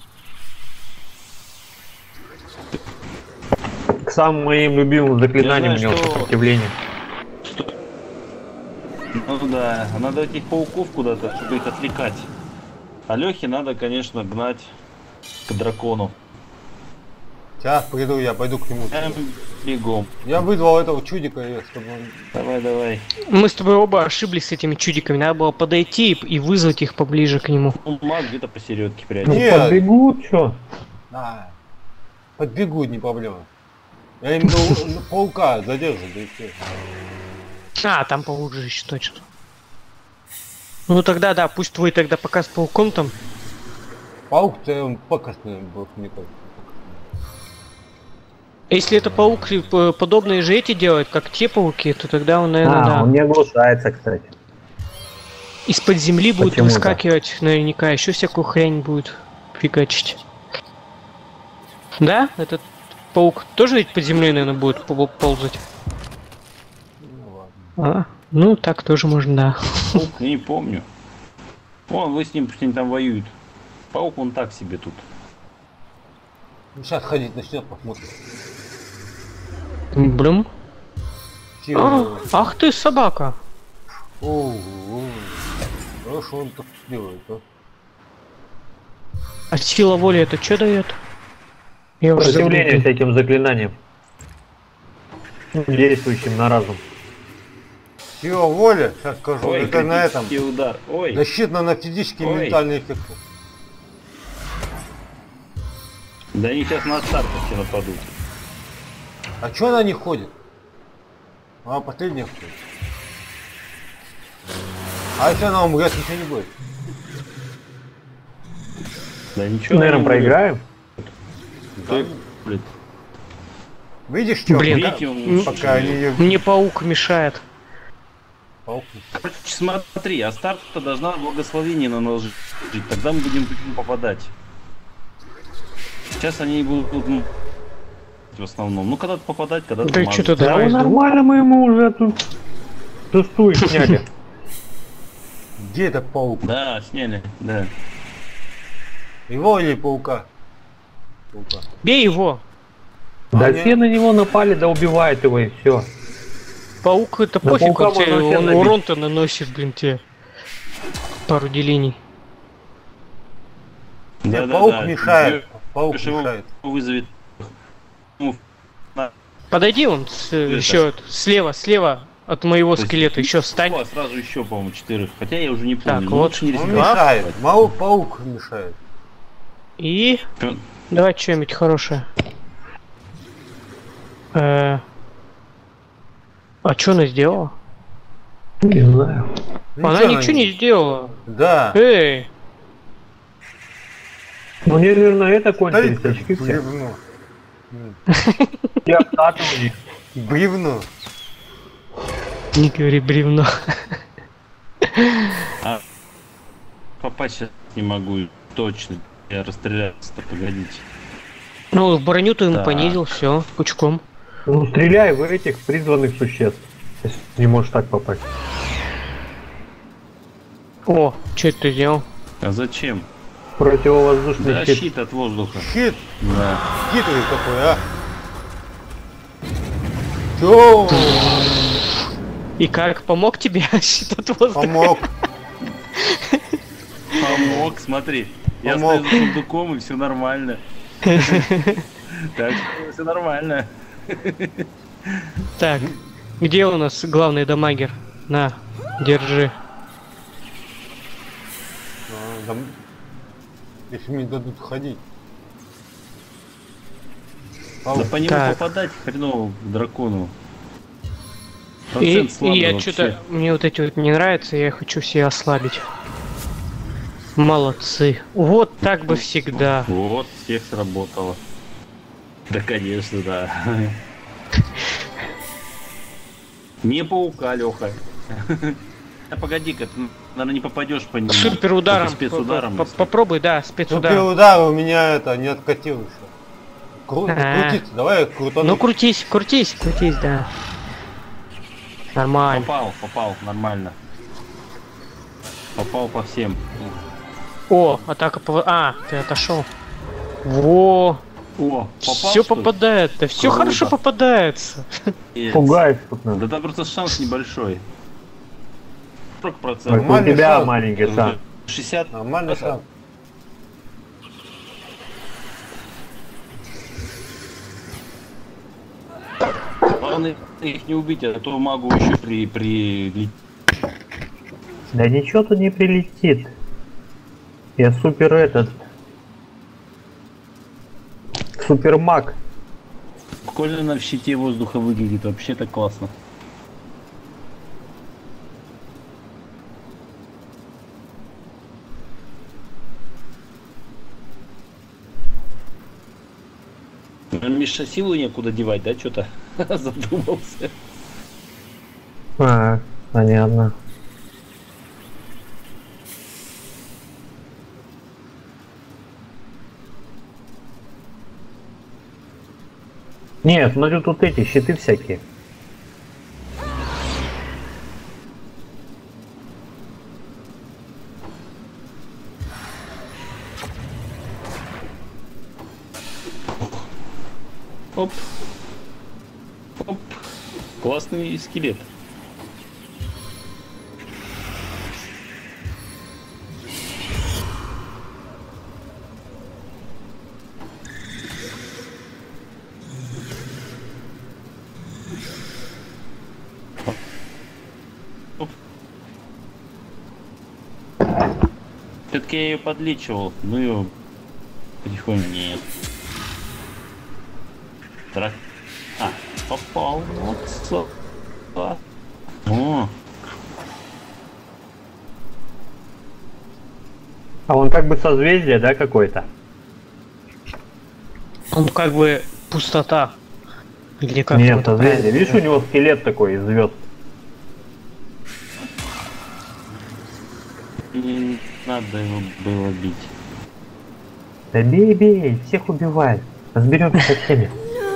S1: К самым моим любимым заклинаниям у
S5: Я
S1: него
S5: знаю, что-
S1: сопротивление.
S5: Ну да, а надо этих пауков куда-то, чтобы их отвлекать. А Лехе надо, конечно, гнать к дракону.
S4: Сейчас приду, я пойду к нему.
S5: Прям бегом.
S4: Я вызвал этого чудика, чтобы он...
S5: Давай, давай.
S2: Мы с тобой оба ошиблись с этими чудиками. Надо было подойти и, и вызвать их поближе к нему.
S5: Ну, маг где-то посередке
S1: Ну,
S5: прячется.
S4: Нет.
S1: побегут, чё?
S4: А, подбегут, не проблема. Я именно у- паука задержу, да и все.
S2: А, там паук же еще точно. Ну тогда да, пусть твой тогда пока с пауком там.
S4: Паук-то он покосный был, мне кажется.
S2: Если это паук э, п- подобные же эти делает, как те пауки, то тогда он, наверное,
S1: А,
S2: да.
S1: он не оглушается, кстати.
S2: Из-под земли будет
S1: Почему-то.
S2: выскакивать, наверняка еще всякую хрень будет фигачить. Да? Этот паук тоже ведь под землей, наверное, будет пол- ползать?
S4: Ну ладно.
S2: А, ну так тоже можно, да.
S5: Паук, не помню. Вон, вы с ним, с ним там воюют. Паук, он так себе тут.
S4: Ну, сейчас ходить начнет, посмотрим.
S2: Блюм.
S4: Сила.
S2: А, ах ты, собака.
S4: О, о, хорошо он так делает, а?
S2: А сила воли это что дает? Я уже
S1: Сопротивление
S2: забыл.
S1: всяким заклинаниям. Ну, действующим на разум.
S4: Сила воли, сейчас скажу,
S5: Ой,
S4: это на этом.
S5: критический удар. Ой,
S4: Защитно на физические и
S5: Ой.
S4: ментальные эффекты.
S5: да они сейчас на старт все нападут.
S4: А чё она не ходит? Она последняя ходит. А если она умрет, ничего не будет.
S5: Да ничего.
S1: Наверное,
S5: не
S1: проиграем.
S5: будет. Да, блин.
S4: Видишь, что?
S2: Блин,
S4: пока,
S5: Видите, он
S4: пока они её...
S2: Мне паук мешает.
S4: Паук.
S5: Короче, смотри, а старт-то должна благословение наложить. Тогда мы будем по ним попадать. Сейчас они будут, ну, в основном. Ну, когда-то попадать, когда-то
S2: Да
S5: мазать.
S2: что-то
S1: Да
S2: давай.
S1: нормально мы ему уже тут шестую сняли.
S4: Где этот паук?
S5: Да, сняли, да.
S4: Его или паука? Паука.
S2: Бей его.
S1: Да
S4: А,
S1: все на него напали, да убивает его и все.
S2: Паук это
S1: Да
S2: пофиг,
S1: паука
S2: он, тебе-
S1: можно вообще
S2: он
S1: набить.
S2: урон-то наносит, блин, тебе. Пару делений.
S4: Мне
S5: Да,
S4: паук
S5: да, да.
S4: мешает. Паук
S5: Бьёшь его,
S4: мешает.
S5: вызовет. Ну, на-
S2: Подойди он с-
S5: Это-
S2: еще слева, слева от моего
S5: то есть
S2: скелета, еще стань.
S5: а сразу еще, по-моему, четырех. Хотя я уже не помню.
S2: Так,
S5: Ну,
S2: вот.
S5: лучше не
S4: Он
S5: рисковать.
S4: мешает. Мау- паук мешает.
S2: И
S5: Он-
S2: давай что-нибудь хорошее. Э, А что она сделала?
S1: Не знаю.
S2: Она ничего не сделала.
S4: Да.
S2: Эй,
S1: Ну, наверное, это
S4: Стоит
S1: кончились
S4: как
S1: очки все.
S4: бревно.
S1: И обкатывали.
S4: Бревно.
S2: не говори бревно.
S5: А, попасть сейчас не могу. Точно. Я расстреляться-то, погодите.
S2: Ну, в броню ты ему
S5: Так.
S2: понизил, все, пучком.
S1: Ну, стреляй в этих призванных существ. Если не можешь так попасть.
S2: О, что это ты сделал?
S5: А зачем?
S1: Противовоздушный
S5: Да,
S1: щит.
S5: щит от воздуха.
S4: Щит.
S5: Да.
S4: Хитрый какой, а. Чё?
S2: И как, помог тебе щит от воздуха?
S4: Помог.
S5: Помог, смотри. Я
S4: Помог.
S5: стою за сундуком и все нормально. Так, все нормально.
S2: Так, где у нас главный дамагер? На, держи.
S4: А, да, Если мне дадут ходить.
S5: Да
S4: Паук.
S5: по нему
S2: Так.
S5: попадать хреново к дракону.
S2: И,
S5: Процент
S2: и
S5: слабый
S2: я
S5: вообще.
S2: что-то, мне вот эти вот не нравятся, я хочу все ослабить. Молодцы. Вот так бы всегда.
S5: Вот, всех сработало. Да, конечно, да. Не паука, Леха. погоди-ка, ты, наверное, не попадешь по нему.
S2: Супер ударом.
S5: Только спецударом.
S2: По- по- Попробуй, да,
S4: Супер
S2: спецудар.
S4: удар у меня это не откатил еще. Кру...
S2: А.
S4: Крутиться, давай крутануть.
S2: Ну крутись, крутись, крутись, да. Нормально.
S5: Попал, попал, нормально. Попал по всем.
S2: О, атака по... А, ты отошел. Во,
S5: О, попал,
S2: все
S5: что ли?
S2: попадает, да все
S5: Круто.
S2: хорошо попадается.
S5: Yes.
S1: Пугает тут надо.
S5: Да там просто шанс небольшой. сорок
S1: Ой,
S5: процентов.
S1: у
S4: Нормальный
S1: тебя
S4: шанс.
S1: маленький шанс.
S5: шестьдесят.
S4: Нормальный шанс.
S5: Главное их не убить, а то магу еще при... при...
S1: Да ничего тут не прилетит. Я супер этот. Супер маг.
S5: Колено в щите воздуха выглядит вообще-то классно. Миша, силу некуда девать, да, что-то задумался.
S1: А, понятно. Нет, смотрю, тут эти щиты всякие.
S5: Оп. Оп. Классный скелет. Оп. Все-таки я ее подлечивал, ну ее потихоньку нет. Так. А, попал. Вот, со... а. О.
S1: А он как бы созвездие, да, какой-то?
S2: Он как бы пустота. Или как
S1: Нет,
S2: это
S1: созвездие.
S2: правильно?
S1: Видишь, у него скелет такой из звезд.
S5: Не надо его было бить.
S1: Да бей, бей, всех убивай. Разберемся со всеми.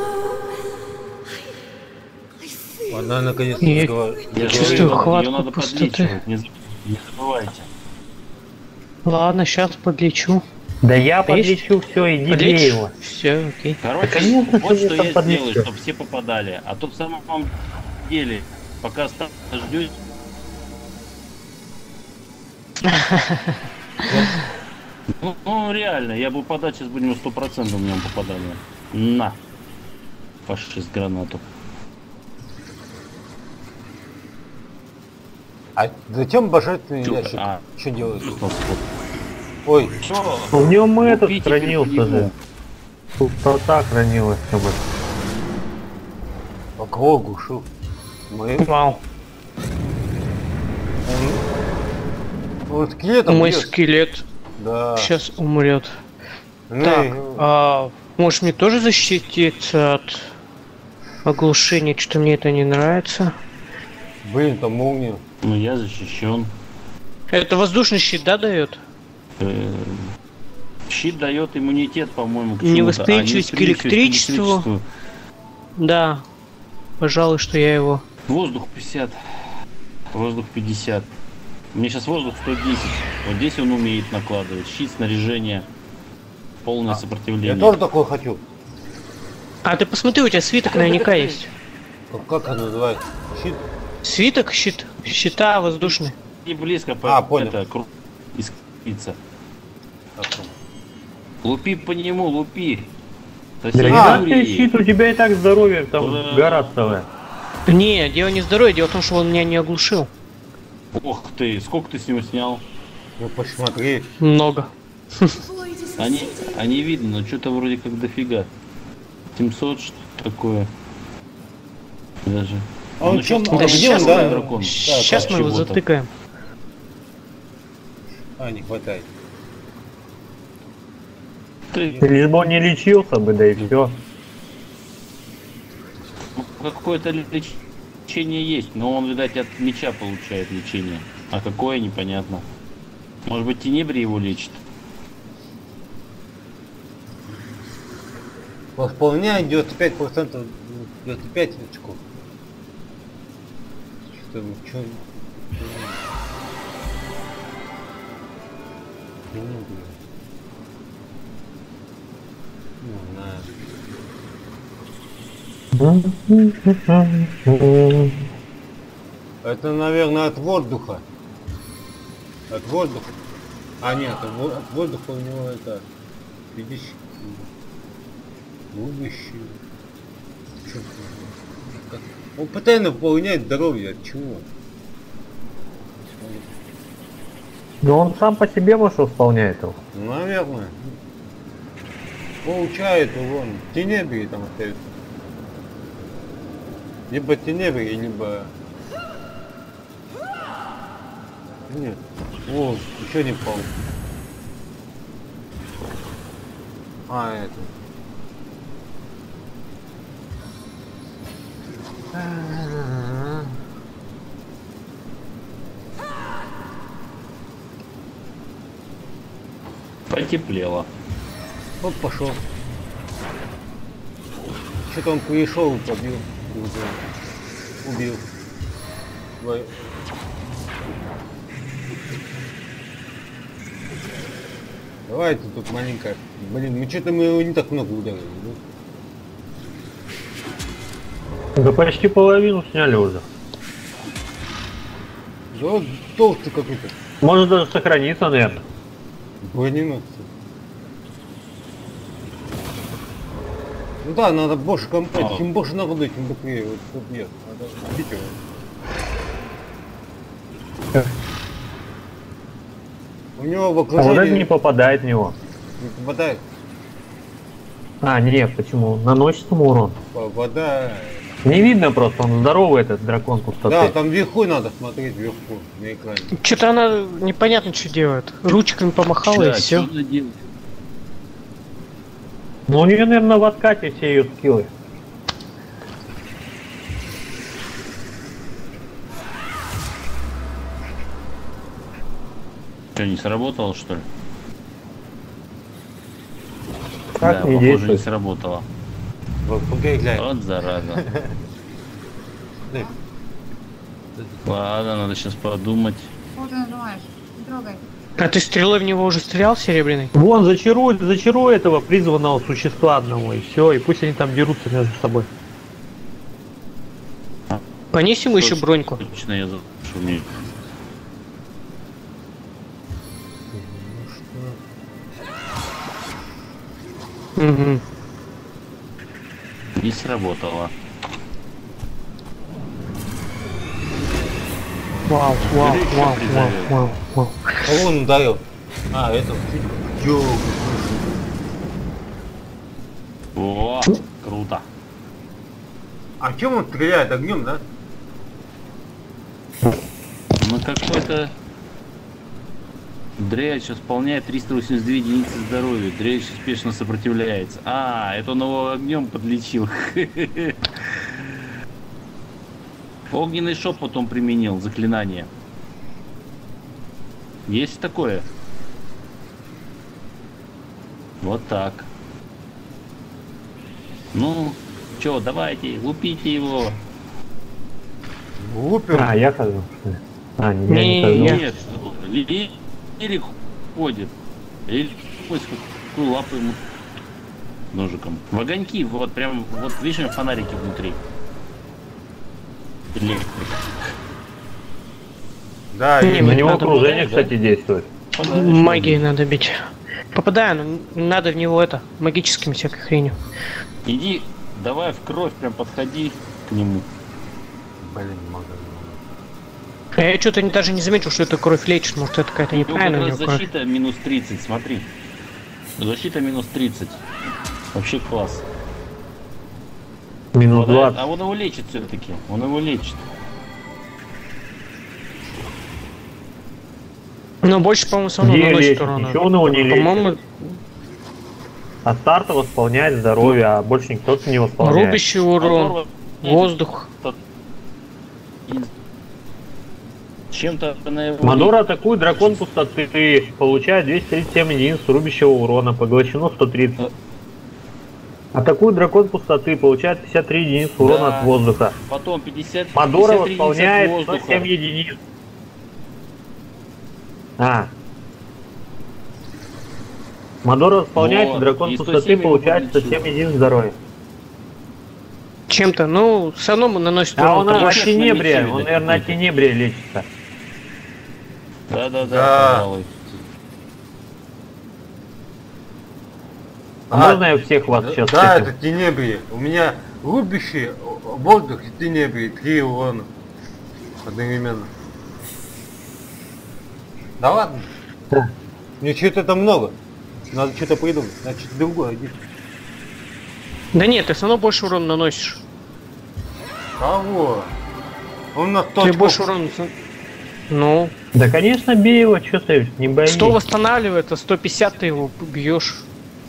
S4: Она наконец-то
S2: И-
S4: разговаривает.
S5: Я
S2: чувствую
S5: же говорю,
S2: хватку
S5: ее надо
S2: пустоты.
S5: подлечивать, не, з- не забывайте.
S2: Ладно, сейчас подлечу.
S1: Да я
S2: А есть?
S1: подлечу, все, иди бей его.
S2: Все, окей.
S5: Короче,
S1: конечно,
S5: вот
S1: что
S5: что
S1: я там
S5: я
S1: подлечу.
S5: сделаю, чтобы все попадали. А то в самом деле, пока Стас ждет... Ну, ну, реально, я бы подать сейчас будем сто процентов в нем попадания. На. Фашист гранату.
S4: А зачем божественный
S5: Чё?
S4: ящик?
S5: А.
S4: Что делает?
S5: Чувствовал спот.
S4: Ой,
S5: Чё?
S1: В нем этот
S5: Купите
S1: хранился
S5: перед
S1: же.
S5: ним.
S1: Пустота хранилась, чтобы.
S4: а кого глушил? Мы...
S2: Вау.
S4: Вот скелетом
S2: Мой
S4: бьёт.
S2: скелет
S4: Да.
S2: сейчас умрет.
S4: Ну,
S2: Так,
S4: и-
S2: а, может мне тоже защититься от оглушения? Что мне это не нравится.
S4: Блин, там молния.
S5: Ну я защищен.
S2: Это воздушный щит, да, дает?
S5: Э, Щит дает иммунитет, по-моему, к чему-то.
S2: Невосприимчивость
S5: А,
S2: к электричеству. Да. Пожалуй, что я его.
S5: Воздух пятьдесят. Воздух пятьдесят. Мне сейчас воздух сто десять. Вот здесь он умеет накладывать. Щит, снаряжение. Полное сопротивление.
S4: Я тоже такой хочу.
S2: А ты посмотри, у тебя свиток наверняка есть.
S4: Как, как она называется? Щит?
S2: Свиток, щит, щита воздушный.
S5: И близко по
S4: А, понял.
S5: это кру- искрится. Лупи по нему, лупи.
S1: Да
S5: Соседи
S1: а,
S5: дури.
S1: щит, у тебя и так здоровье там
S5: Да.
S1: гора целая.
S2: Не, дело не здоровье, дело в том, что он меня не оглушил.
S5: Ох ты, сколько ты с него снял?
S4: Ну посмотри.
S2: Много.
S5: Они, они видно, но что-то вроде как дофига. семьсот что такое. Даже.
S4: А он
S5: еще
S4: чем-
S5: сколько?
S4: а
S2: Да
S4: где
S2: сейчас
S4: он, да?
S2: мы,
S5: дракон.
S2: сейчас
S5: Так,
S2: мы его
S5: чего-то.
S2: затыкаем.
S4: А, не хватает.
S5: Ты,
S1: Лишь бы он не лечился бы, да и все.
S5: какое-то лечение есть, но он, видать, от меча получает лечение. А какое, непонятно. Может быть, Тенебри его лечит?
S4: Восполняет девяносто пять процентов, девяносто пять очков. Что, что, не знаю. Это, наверное, от воздуха. От воздуха. А нет, от во- от воздуха у него это... Видишь? Губящий. Чё? Как? Он постоянно выполняет здоровье. От чего?
S1: Но он сам по себе, может, восполняет его.
S4: Ну, наверное. Получает урон. Тенебри там остается. Либо Тенебри, либо... Нет. О, еще не пал. А, это.
S5: Потеплело.
S4: Вот пошел. Что-то он пришел и побил. Убил. Ой. Давайте тут маленько. Блин, мы что-то мы его не так много ударили. Да?
S1: Да почти половину сняли уже.
S4: Да вот толстый какой-то.
S1: Может даже сохраниться, наверное.
S4: Броненосцы. Ну да, надо больше компать.
S5: А.
S4: Чем больше народу, тем быстрее. Вот тут нет. Надо бить его. У него в
S1: А вот это
S4: окружении
S1: не попадает в него.
S4: не попадает.
S1: А, нет, почему? Наносит ему урон.
S4: Попадает.
S1: Не видно просто, он здоровый, этот дракон пустоты.
S4: Да, там вверху надо смотреть, вверху, на экране.
S2: Что-то она непонятно что делает. Ручками помахала и
S5: Да,
S2: все.
S5: что она делает?
S1: Ну у нее, наверное, в откате все ее скиллы.
S5: Что, не сработало, что ли?
S1: Как
S5: да,
S1: не
S5: похоже,
S1: действует?
S5: не сработало.
S4: Вот, погоди, глянь.
S5: Вот зараза. Ладно, надо сейчас подумать.
S3: Что ты нажимаешь? Не трогай.
S2: А ты стрелой в него уже стрелял, Серебряный?
S1: Вон, зачаруй, зачаруй этого призванного существа одного, и все, и пусть они там дерутся между собой.
S2: Понеси ему еще броньку.
S5: Точно я зашумею.
S2: Угу.
S5: Не сработало.
S2: Вау, вау,
S5: Или еще
S2: вау, вау,
S5: призовет.
S2: вау, вау.
S4: А он ударил. А, это чуть.
S5: О, круто.
S4: А чем он стреляет? Огнем, да?
S5: Ну какой-то... Дрейч восполняет триста восемьдесят две единицы здоровья. Дрейч успешно сопротивляется. А, это он его огнем подлечил. Огненный шоп потом применил, заклинание. Есть такое? Вот так. Ну, чё, давайте, лупите его.
S4: Глупер.
S1: А, я хожу, что ли? А, не, я не
S2: Не,
S1: хожу.
S2: я-
S5: Нет, что ты, или, или ходит, или хоть какую лапу ему ножиком. В огоньки, вот прям, вот видишь, у него фонарики внутри. Электрик.
S4: Да,
S2: Не,
S4: и-
S1: На
S2: мне
S1: него
S2: надо
S1: окружение,
S5: было, да?
S1: кстати, действует.
S2: Магией надо бить. Попадаю, но надо в него это, магическими всякой хренью.
S5: Иди, давай в кровь, прям подходи к нему.
S4: Блин, не могу.
S2: А я что-то даже не заметил, что это кровь лечит, может это какая-то
S5: У него
S2: неправильная у
S5: как
S2: него
S5: раз
S2: кровь.
S5: защита минус тридцать, смотри. Защита минус тридцать. Вообще класс.
S1: Минус
S5: Вот, а,
S1: двадцать.
S5: а он его лечит все-таки. Он его лечит.
S2: Но больше, по-моему, все равно
S1: Где
S2: наносит
S1: лечит?
S2: урона.
S1: Ничего он его не лечит.
S2: По-моему,
S1: А старта восполняет здоровье, а больше никто не восполняет.
S2: рубящий урон,
S5: Оборван.
S2: воздух.
S5: Чем-то на его...
S1: Мадора атакует дракон пустоты. Получает двести тридцать семь единиц рубящего урона. Поглощено сто тридцать. Атакует дракон пустоты. Получает пятьдесят три единицы урона
S5: Да.
S1: от воздуха.
S5: Потом пятьдесят,
S1: Мадора
S5: пятьдесят три единицы от
S1: восполняет сто
S5: воздуха.
S1: семь единиц. А. Мадора восполняет,
S5: Вот,
S1: дракон
S5: и
S1: пустоты
S5: сто семь
S1: получает
S5: его
S1: сто семь единиц здоровья.
S2: Чем-то, ну, все равно ему наносит
S1: А
S2: урон.
S1: он
S2: там
S1: от
S5: Конечно,
S1: тенебрия,
S5: ничего
S1: он,
S5: видать
S1: наверное, от
S5: какой-то.
S1: тенебрия лечится.
S5: Да-да-да,
S4: Да.
S5: пожалуй.
S1: А, можно я всех вас
S4: да,
S1: сейчас
S4: да,
S1: с этим?
S4: это тенебрия. У меня рубящий воздух и тенебрия. Три урона. Одновременно. Да ладно.
S1: Да.
S4: Мне что-то это много. Надо что-то придумать. Надо что-то другое. Иди.
S2: Да нет, ты все равно больше урона наносишь.
S4: Кого? Он на сто
S2: Ты
S4: очков.
S2: больше урона... Ну,
S1: Да, конечно, бей его, что ты, не боись.
S2: сто восстанавливает, а сто пятьдесят ты его бьешь.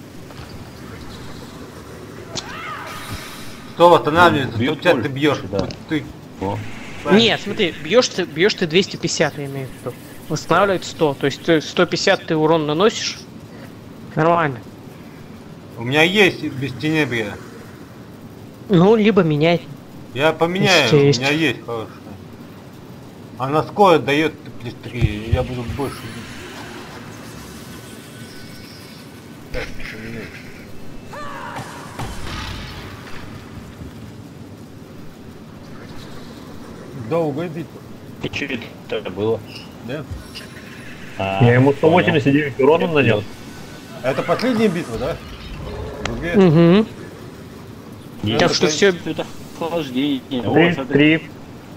S4: сто восстанавливается,
S5: Бьет
S4: сто пятьдесят ты
S5: больше,
S4: бьешь.
S5: да.
S4: Вот ты.
S5: О.
S2: Нет, смотри, бьешь ты, бьешь ты двести пятьдесят, я имею в виду. Восстанавливает сто, то есть ты сто пятьдесят ты урон наносишь. Нормально.
S4: У меня есть без тенебрия.
S2: Ну, либо менять.
S4: Я поменяю,
S2: Если
S4: у
S2: есть.
S4: меня есть хорошая. Она скоро дает плюс три, я буду больше бить. Так, поменяй. Долгая битва,
S5: И что это было?
S4: да?
S5: А,
S1: Я ему сто
S5: понял.
S1: восемьдесят девять урона нанес.
S4: Это последняя битва, да? Другие?
S2: Угу.
S5: Нет,
S2: Так что
S5: это-
S2: всё-
S5: Это охлаждение. О,
S1: тридцать
S5: смотри.
S1: три.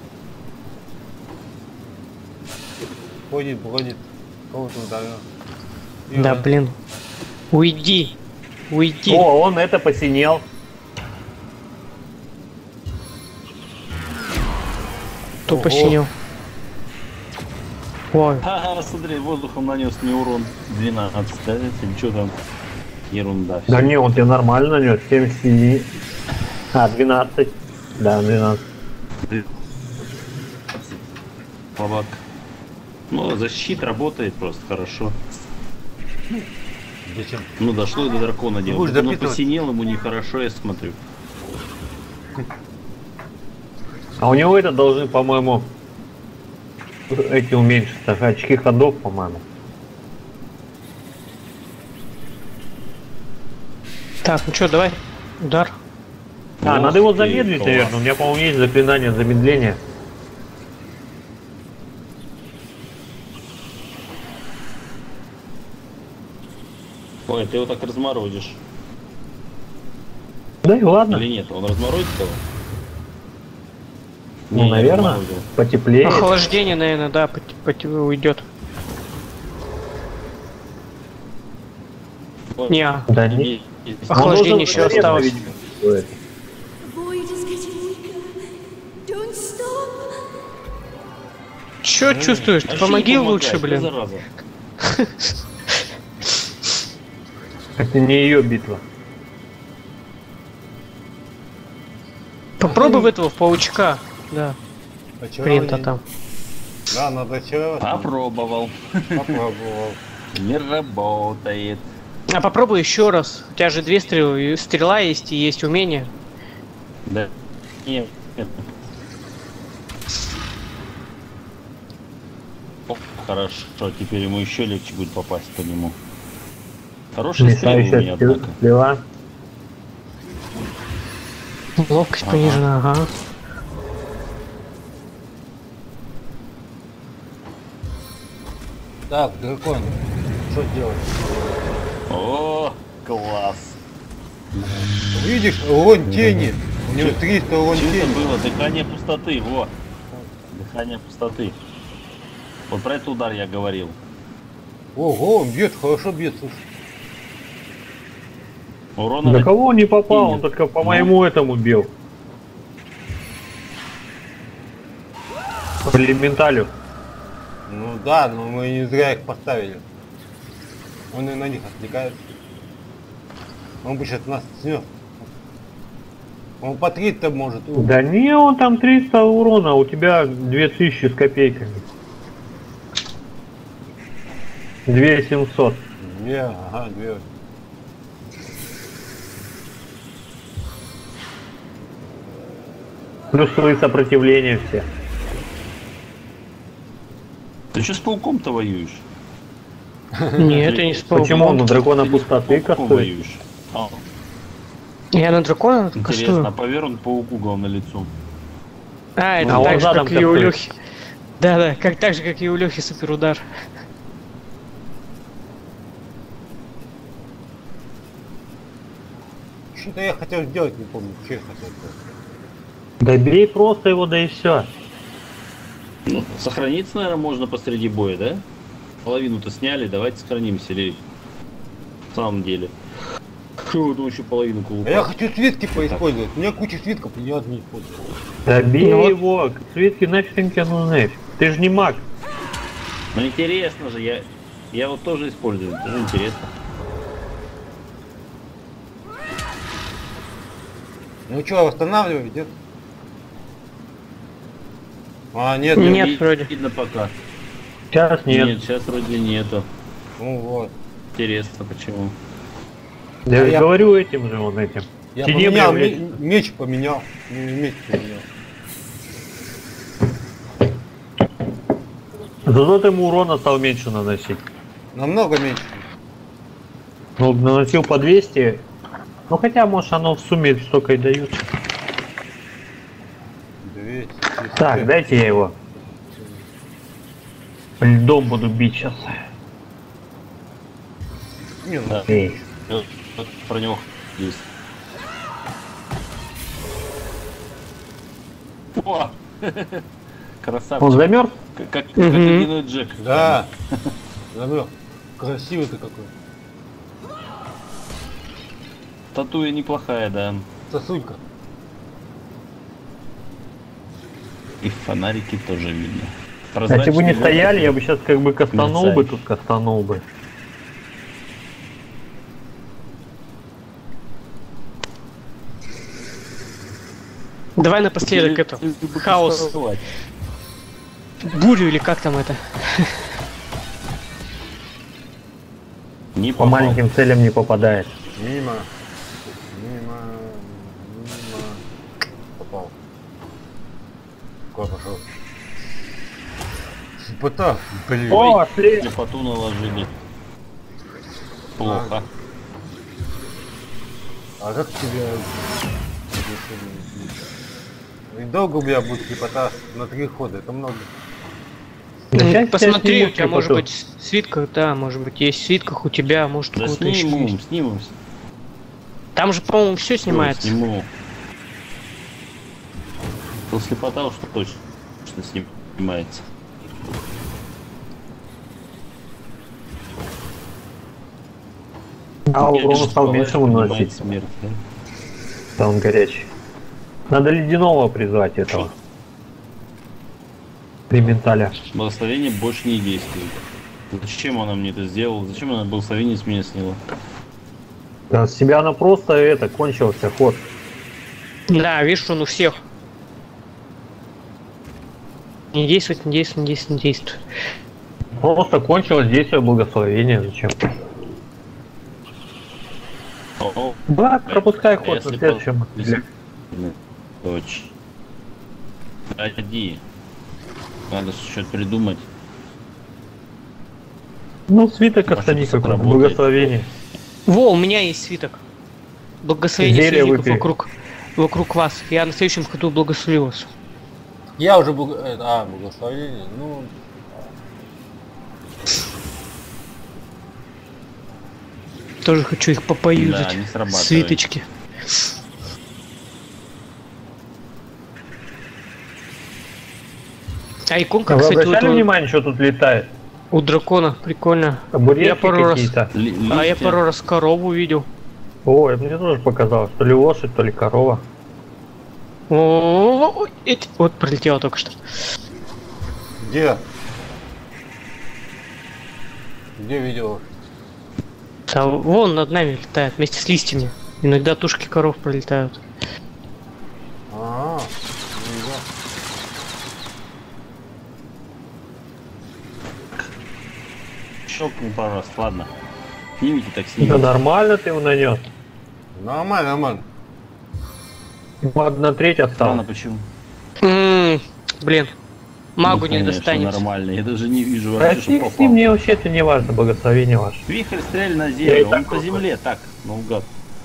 S4: Ходит, бродит, кого-то ударил. И
S2: Да,
S4: он-
S2: блин. Уйди. Уйди.
S1: О, он это посинел.
S2: Кто
S4: ого.
S2: посинел? Ой.
S5: Ага, смотри, воздухом нанес мне урон двенадцать, да? Или что там? Ерунда.
S1: Да
S5: всё.
S1: не, он тебе нормально нанес. семьдесят единиц. А, двенадцать. Да, двенадцать.
S5: Слабак. Ну, защит работает просто хорошо.
S4: Зачем?
S5: Ну, дошло и до дракона дело.
S4: будешь
S5: Но
S4: допитывать?
S5: посинел ему нехорошо, я смотрю.
S1: А у него это должны, по-моему, эти уменьшиться. Очки ходов, по-моему.
S2: Так, ну что, давай. Удар.
S1: А,
S5: Ох
S1: надо его
S5: ты,
S1: замедлить,
S5: класс.
S1: наверное. У меня, по-моему, есть заклинание замедления.
S5: Ой, ты его так разморозишь.
S1: Да и ладно.
S5: Или нет? Он разморозит его?
S1: Ну,
S5: Не, не
S1: наверное,
S5: разморозил.
S1: потеплее.
S2: Охлаждение, наверное, да, пот- пот- уйдет.
S5: Ой,
S2: Не,
S1: Да
S5: не-
S1: не.
S5: не-
S2: Охлаждение
S1: Он
S2: еще
S1: должен
S2: осталось.
S1: видимо, стоит.
S6: The void is getting weaker. Don't stop.
S2: Че чувствуешь? Ты
S5: А
S2: помоги
S5: что не
S2: лучше,
S5: помогает,
S2: блин.
S5: да, зараза?
S1: Это не ее битва.
S2: Попробуй в этого в паучка. Да,
S4: Очарование.
S2: принта там.
S4: Да, надо очаровать.
S5: Попробовал.
S4: Попробовал.
S5: Не работает.
S2: А попробуй еще раз. У тебя же две стрелы. и Стрела есть и есть умение.
S5: Да. Нет. нет. О, хорошо, теперь ему еще легче будет попасть по нему. Хороший стрел у меня,
S1: Летающая
S5: однако.
S1: стрела.
S2: Ловкость
S5: Ага.
S2: понижена, ага.
S4: Так, дракон, что делать?
S5: О, класс.
S4: Видишь, урон тени. У него триста урон
S5: Что это
S4: тени.
S5: было? Дыхание пустоты, во. Дыхание пустоты. Вот про этот удар я говорил.
S4: Ого, он бьет, хорошо бьет, слушай.
S5: Урона
S1: Да
S5: на-
S1: кого он не попал,
S5: Нет.
S1: он только по
S5: Ну.
S1: моему этому бил. По элементалю.
S4: Ну да, но мы не зря их поставили. Он и на них отвлекается. Он бы сейчас нас снес. Он по три-то может.
S1: Да не, он там триста урона, а у тебя две тысячи с копейками. две семьсот.
S4: Две, ага, две.
S1: Плюс свои сопротивления все.
S5: Ты что с пауком-то воюешь?
S2: Нет, я не с пауком.
S1: Почему? Ну дракона
S5: Ты не с
S1: пустоты
S5: пауком
S1: кастует.
S5: воюешь? А,
S2: Я на дракона
S5: интересно,
S2: кастую.
S5: а повер он пауку главное лицом.
S2: А, это
S1: А он
S2: так же,
S1: задом
S2: как и у
S1: кастует.
S2: Лехи. Да-да, как так же, как и у Лехи суперудар.
S4: Что-то я хотел сделать, не помню, что я хотел сделать.
S1: Да бей просто его, да и все.
S5: Ну, сохраниться, наверное, можно посреди боя, да? Половину-то сняли, давайте сохранимся, или в самом деле. Что это еще половину
S4: А
S5: колупа?
S4: я хочу свитки поиспользовать. У меня куча свитков, и ни одни не использую.
S1: Да бей
S2: Ну вот.
S1: его, свитки нафиг тебе нужны. Ты же не маг.
S5: Ну интересно же, я, я вот тоже использую, тоже интересно.
S4: Ну что, восстанавливать, нет? А, нет,
S2: Нет.
S4: нет.
S5: Ви-
S2: вроде.
S5: Видно пока.
S1: Сейчас нет.
S5: Нет, сейчас вроде нету.
S4: Ну вот.
S5: Интересно, почему.
S1: Я
S4: А я-
S1: говорю этим же, он этим.
S4: Я
S1: Тенебря,
S4: поменял,
S1: блядь.
S4: ме- меч поменял. М- Меч поменял.
S1: Зато ты ему урона стал меньше наносить.
S4: Намного меньше.
S1: Ну, наносил по двести. Ну хотя, может, оно в сумме столько и дают.
S4: двести.
S1: Так, дайте я его. Льдом буду бить сейчас.
S4: Не, ну,
S5: Да.
S1: Эй.
S5: Вот, вот про него есть. О! Красавчик.
S1: Он замерз?
S5: Как, как, как
S2: Мгм.
S5: ледяной Джек.
S4: да. Забыл. Красивый ты какой.
S5: Татуя неплохая, да.
S4: Сосулька.
S5: И фонарики тоже видно.
S1: А если бы не
S5: Прозрачный
S1: стояли,
S5: воздух.
S1: я бы сейчас как бы кастанул бы
S5: мерцает.
S1: тут, кастанул бы.
S2: Давай напоследок
S5: Или-
S2: это.
S5: или бы
S2: Хаос.
S5: кастовать.
S2: Бурю или как там это?
S5: Не
S1: По
S5: попал.
S1: маленьким целям не попадает.
S4: Мимо. Мимо. Мимо. Попал. Куда пошел? Слепота. Блин.
S1: О, след.
S5: Слепоту наложили. Плохо.
S4: А как тебя... И долго у меня будет слепота на три хода, это много.
S1: Да
S2: Ну,
S1: щас
S2: посмотри,
S1: я
S2: у тебя
S1: сниму
S2: может
S1: слепоту.
S2: быть в свитках, да, может быть есть в свитках у тебя, может у
S5: Да
S2: кого-то еще
S5: сниму,
S2: есть.
S5: сниму.
S2: Там же, по-моему, все
S5: Всё,
S2: снимается.
S5: Сниму. То слепота уж точно что снимается.
S1: А
S5: Я
S1: урон
S5: же
S1: стал
S5: сказал,
S1: меньше
S5: что понимает
S1: наносить.
S5: смерть, да?
S1: Да он горячий. Надо ледяного призвать этого. Элементаля.
S5: Благословение больше не действует. Зачем она мне это сделала? Зачем она благословение с меня сняла?
S1: Да, с себя она просто это, кончился ход.
S2: Да, видишь, он у всех. Не действует, не действует, не действует, не действует.
S1: Просто кончилось действие благословения. Зачем?
S5: О,
S1: Да, пропускай
S5: а
S1: ход
S5: если
S1: на следующем.
S5: по- если- Ну, точно. Погоди. Надо что-то придумать.
S1: Ну, свиток
S5: Может,
S1: остани
S5: это
S1: какой-то.
S5: сработает.
S1: Благословение.
S2: Во, у меня есть свиток. Благословение
S1: Зелье
S2: союзников
S1: выпей.
S2: вокруг, вокруг вас. Я на следующем ходу благословил вас.
S4: Я уже был... А, благословение, ну...
S2: Тоже хочу их попоюзать.
S5: Да, не срабатывает.
S2: Свиточки. А иконка,
S1: А вы
S2: кстати, у,
S1: обращали
S2: этого-
S1: внимание, что тут летает?
S2: у дракона прикольно. Я
S1: Табуретки
S2: пару раз-
S1: какие-то.
S5: Ли-
S2: А я
S5: листья.
S2: пару раз корову видел.
S1: Ой, мне тоже показалось, то ли лошадь, то ли корова.
S2: О, эти- вот пролетело только что.
S4: Где? Где видео?
S2: Да, вон над нами летает вместе с листьями. Иногда тушки коров пролетают.
S4: А, ну да.
S5: щелкнул пару раз, ладно. Снимите так
S1: Да
S5: снимите.
S1: нормально ты его нанес.
S4: Нормально, нормально.
S1: Одна треть
S5: Странно,
S1: осталась.
S5: почему?
S2: М, Блин, магу
S5: Ну,
S2: не
S5: конечно,
S2: достанется.
S5: нормально, я даже не вижу вообще, что
S1: Прости,
S5: попал.
S1: мне вообще это не важно, благословение ваше.
S5: Вихрь стреляли на
S1: Я и
S5: землю, он
S1: так
S5: по
S1: крутой.
S5: земле, так, наугад.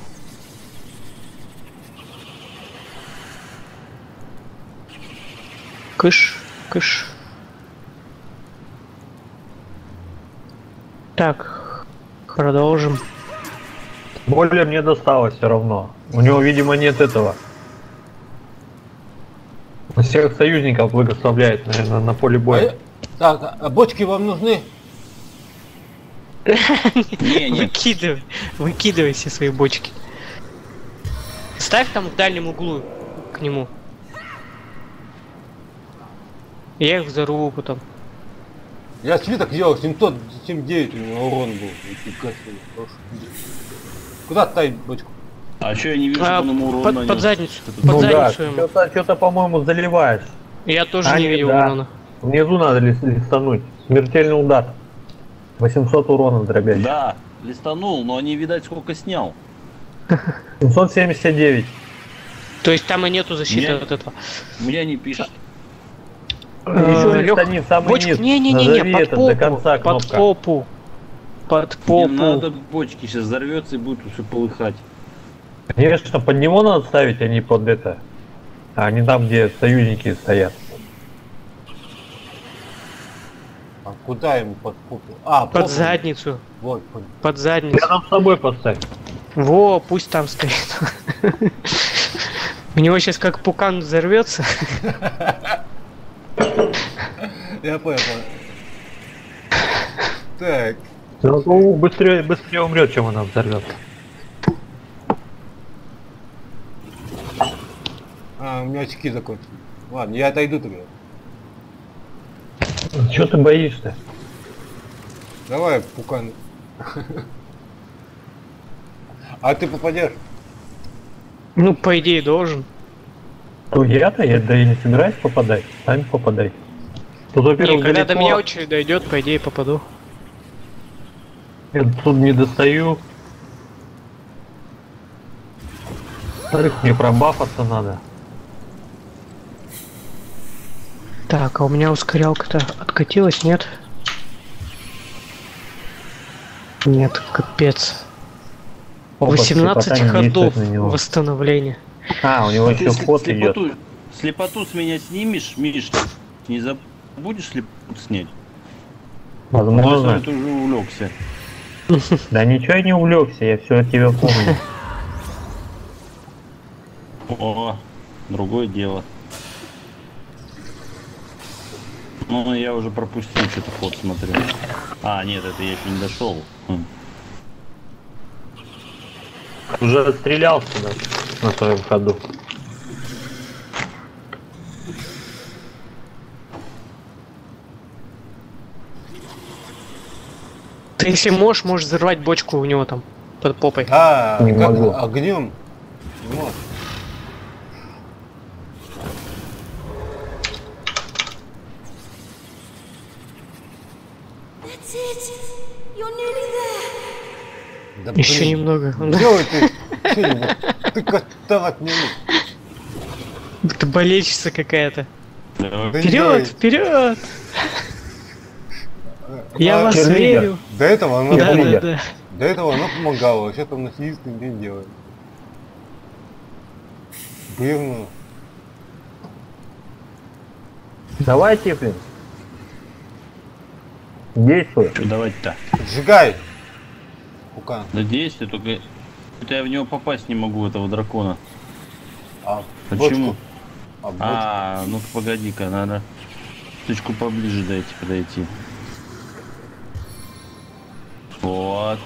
S2: Кыш, кыш. Так, продолжим.
S1: Более мне досталось все равно. У него, видимо, нет этого. Всех союзников благословляет, наверное, на поле
S4: А
S1: боя.
S4: я- Так, а бочки вам нужны?
S5: Не, не,
S2: Выкидывай, выкидывай все свои бочки. Ставь там в дальнем углу к нему. Я их взорву потом.
S4: Я свиток делал, семьсот семьдесят девять у него урон был. Нифига себе, хорошо. Куда ставить бочку?
S5: а чё я не вижу,
S2: А,
S5: что он ему урон
S2: под,
S5: нанес?
S2: под задницу.
S5: Это-
S2: Под
S1: Ну да,
S2: задницу ему.
S1: что-то, что-то, по-моему, заливаешь.
S2: Я тоже
S1: А,
S2: не
S1: нет,
S2: видел
S1: да.
S2: урона.
S1: Внизу надо лис- листануть. Смертельный удар. восемьсот урона дробящий.
S5: Да, листанул, но не видать сколько снял.
S1: семьсот семьдесят девять.
S2: То есть там и нету защиты
S5: Нет.
S2: от этого.
S5: У меня не пишет.
S1: Еще
S2: Э, Лёх,
S1: листани в самый
S2: бочку,
S1: низ.
S2: не-не-не,
S1: Назови
S2: под
S1: этот,
S2: попу,
S1: до конца
S2: под
S1: кнопка.
S2: попу. Под
S5: Не
S2: попу.
S5: надо бочки, сейчас взорвется и будет все полыхать.
S1: Конечно, под него надо ставить, а не под это. А не там, где союзники стоят.
S4: А куда ему под попу? А,
S2: Под
S4: попу.
S2: задницу.
S4: Вот, понял.
S2: Под задницу.
S1: Рядом с собой поставь.
S2: Во, пусть там стоит. У него сейчас как пукан взорвется.
S4: Я понял, понял. Так,
S1: Ну, быстрее, быстрее умрет, чем она взорвется.
S4: а, у меня очки закончились. Ладно, я отойду тогда.
S1: Чего ты боишься?
S4: Давай, пукан. А ты попадешь?
S2: Ну, по идее, должен.
S1: Ну я-то, я, да я не собираюсь попадать. Сами попадай. Тут,
S2: Не,
S1: во-первых,
S2: когда до
S1: далеко.
S2: меня очередь дойдет, по идее, попаду.
S1: Я тут не достаю. Во-вторых, мне пробафаться надо.
S2: Так, а у меня ускорялка-то откатилась, нет? Нет, капец.
S1: Опа,
S2: восемнадцать
S1: слепота не
S2: ходов
S1: действует на него.
S2: восстановления.
S1: А, у него
S5: А ты
S1: еще
S5: сли-
S1: ход идет.
S5: слепоту, слепоту с меня снимешь, Миш? Не забудешь слепоту снять?
S1: Возможно.
S5: Ты уже увлекся.
S1: Да ничего я не увлекся, я все от тебя помню.
S5: О, другое дело. Ну, я уже пропустил что-то ход, смотрю. А, нет, это я еще не дошел. Хм.
S1: Уже отстрелялся, да, на своем ходу.
S2: Ты если можешь, можешь взорвать бочку у него там под попой.
S4: А,
S1: Не
S4: как
S1: могу.
S4: огнем? Не можешь.
S6: That's it. You're nearly there.
S4: Да,
S2: Еще
S4: блин,
S2: немного.
S4: Делай ты что-нибудь. Ты катать не умеешь.
S2: Это болельщица какая-то.
S5: Давай.
S4: Да не делай.
S2: Вперед, вперед! Я
S4: А,
S2: вас
S1: черлидер.
S2: верю.
S4: До этого она,
S2: Да, да,
S1: лидер.
S2: да.
S4: до этого она помогала, а сейчас там на сидит и не делает. Бревно.
S1: Давайте, блин. Действуй.
S5: Что давать-то?
S4: Сжигай! Пукан.
S5: Да действие, только... Это я в него попасть не могу, этого дракона.
S4: А,
S5: Почему?
S4: бочку. А, бочку.
S5: А, ну погоди-ка, надо чуточку поближе дайте подойти. Вот.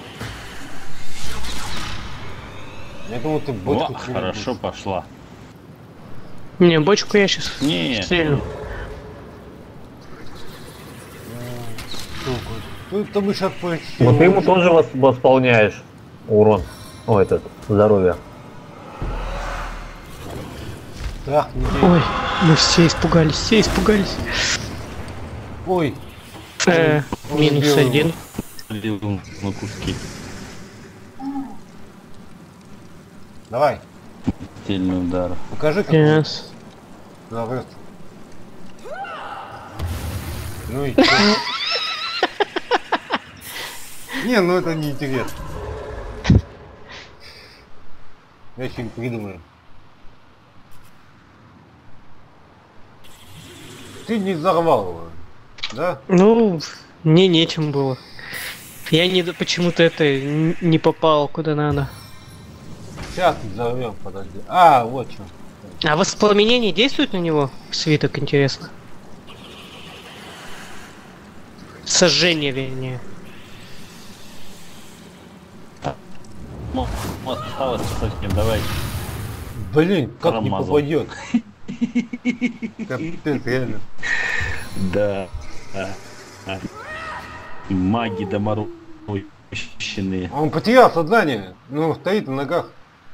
S4: Я думал, ты
S5: О,
S4: бочку
S5: хорошо пошла.
S2: Не, бочку я сейчас
S5: Не,
S2: стрельну.
S4: Ну, это мы сейчас по...
S1: Вот ты ему тоже вос- восполняешь урон. О, этот, здоровье.
S4: Ах, не делай.
S2: Ой, мы все испугались, все испугались.
S4: Ой,
S2: Э,
S4: Ой,
S2: минус
S4: белый.
S2: один.
S5: на куски.
S4: Давай,
S5: Сильный удар.
S4: покажи, как
S2: Yes.
S4: заврёт. Ну и чё? Не, ну это не интересно. Я что-нибудь придумаю. Ты не взорвал его, да?
S2: Ну, мне нечем было. Я не почему-то это н- не попал куда надо.
S4: Сейчас взорвем, подожди. А, вот что.
S2: А воспламенение действует на него? Свиток, интересно. Сожжение, вернее.
S5: Ну, осталось совсем, давай.
S4: Блин, как
S5: Промазал.
S4: не попадет. Капец, реально.
S5: Да. А, а. Маги доморощенные.
S4: Он потерял сознание, но стоит на ногах.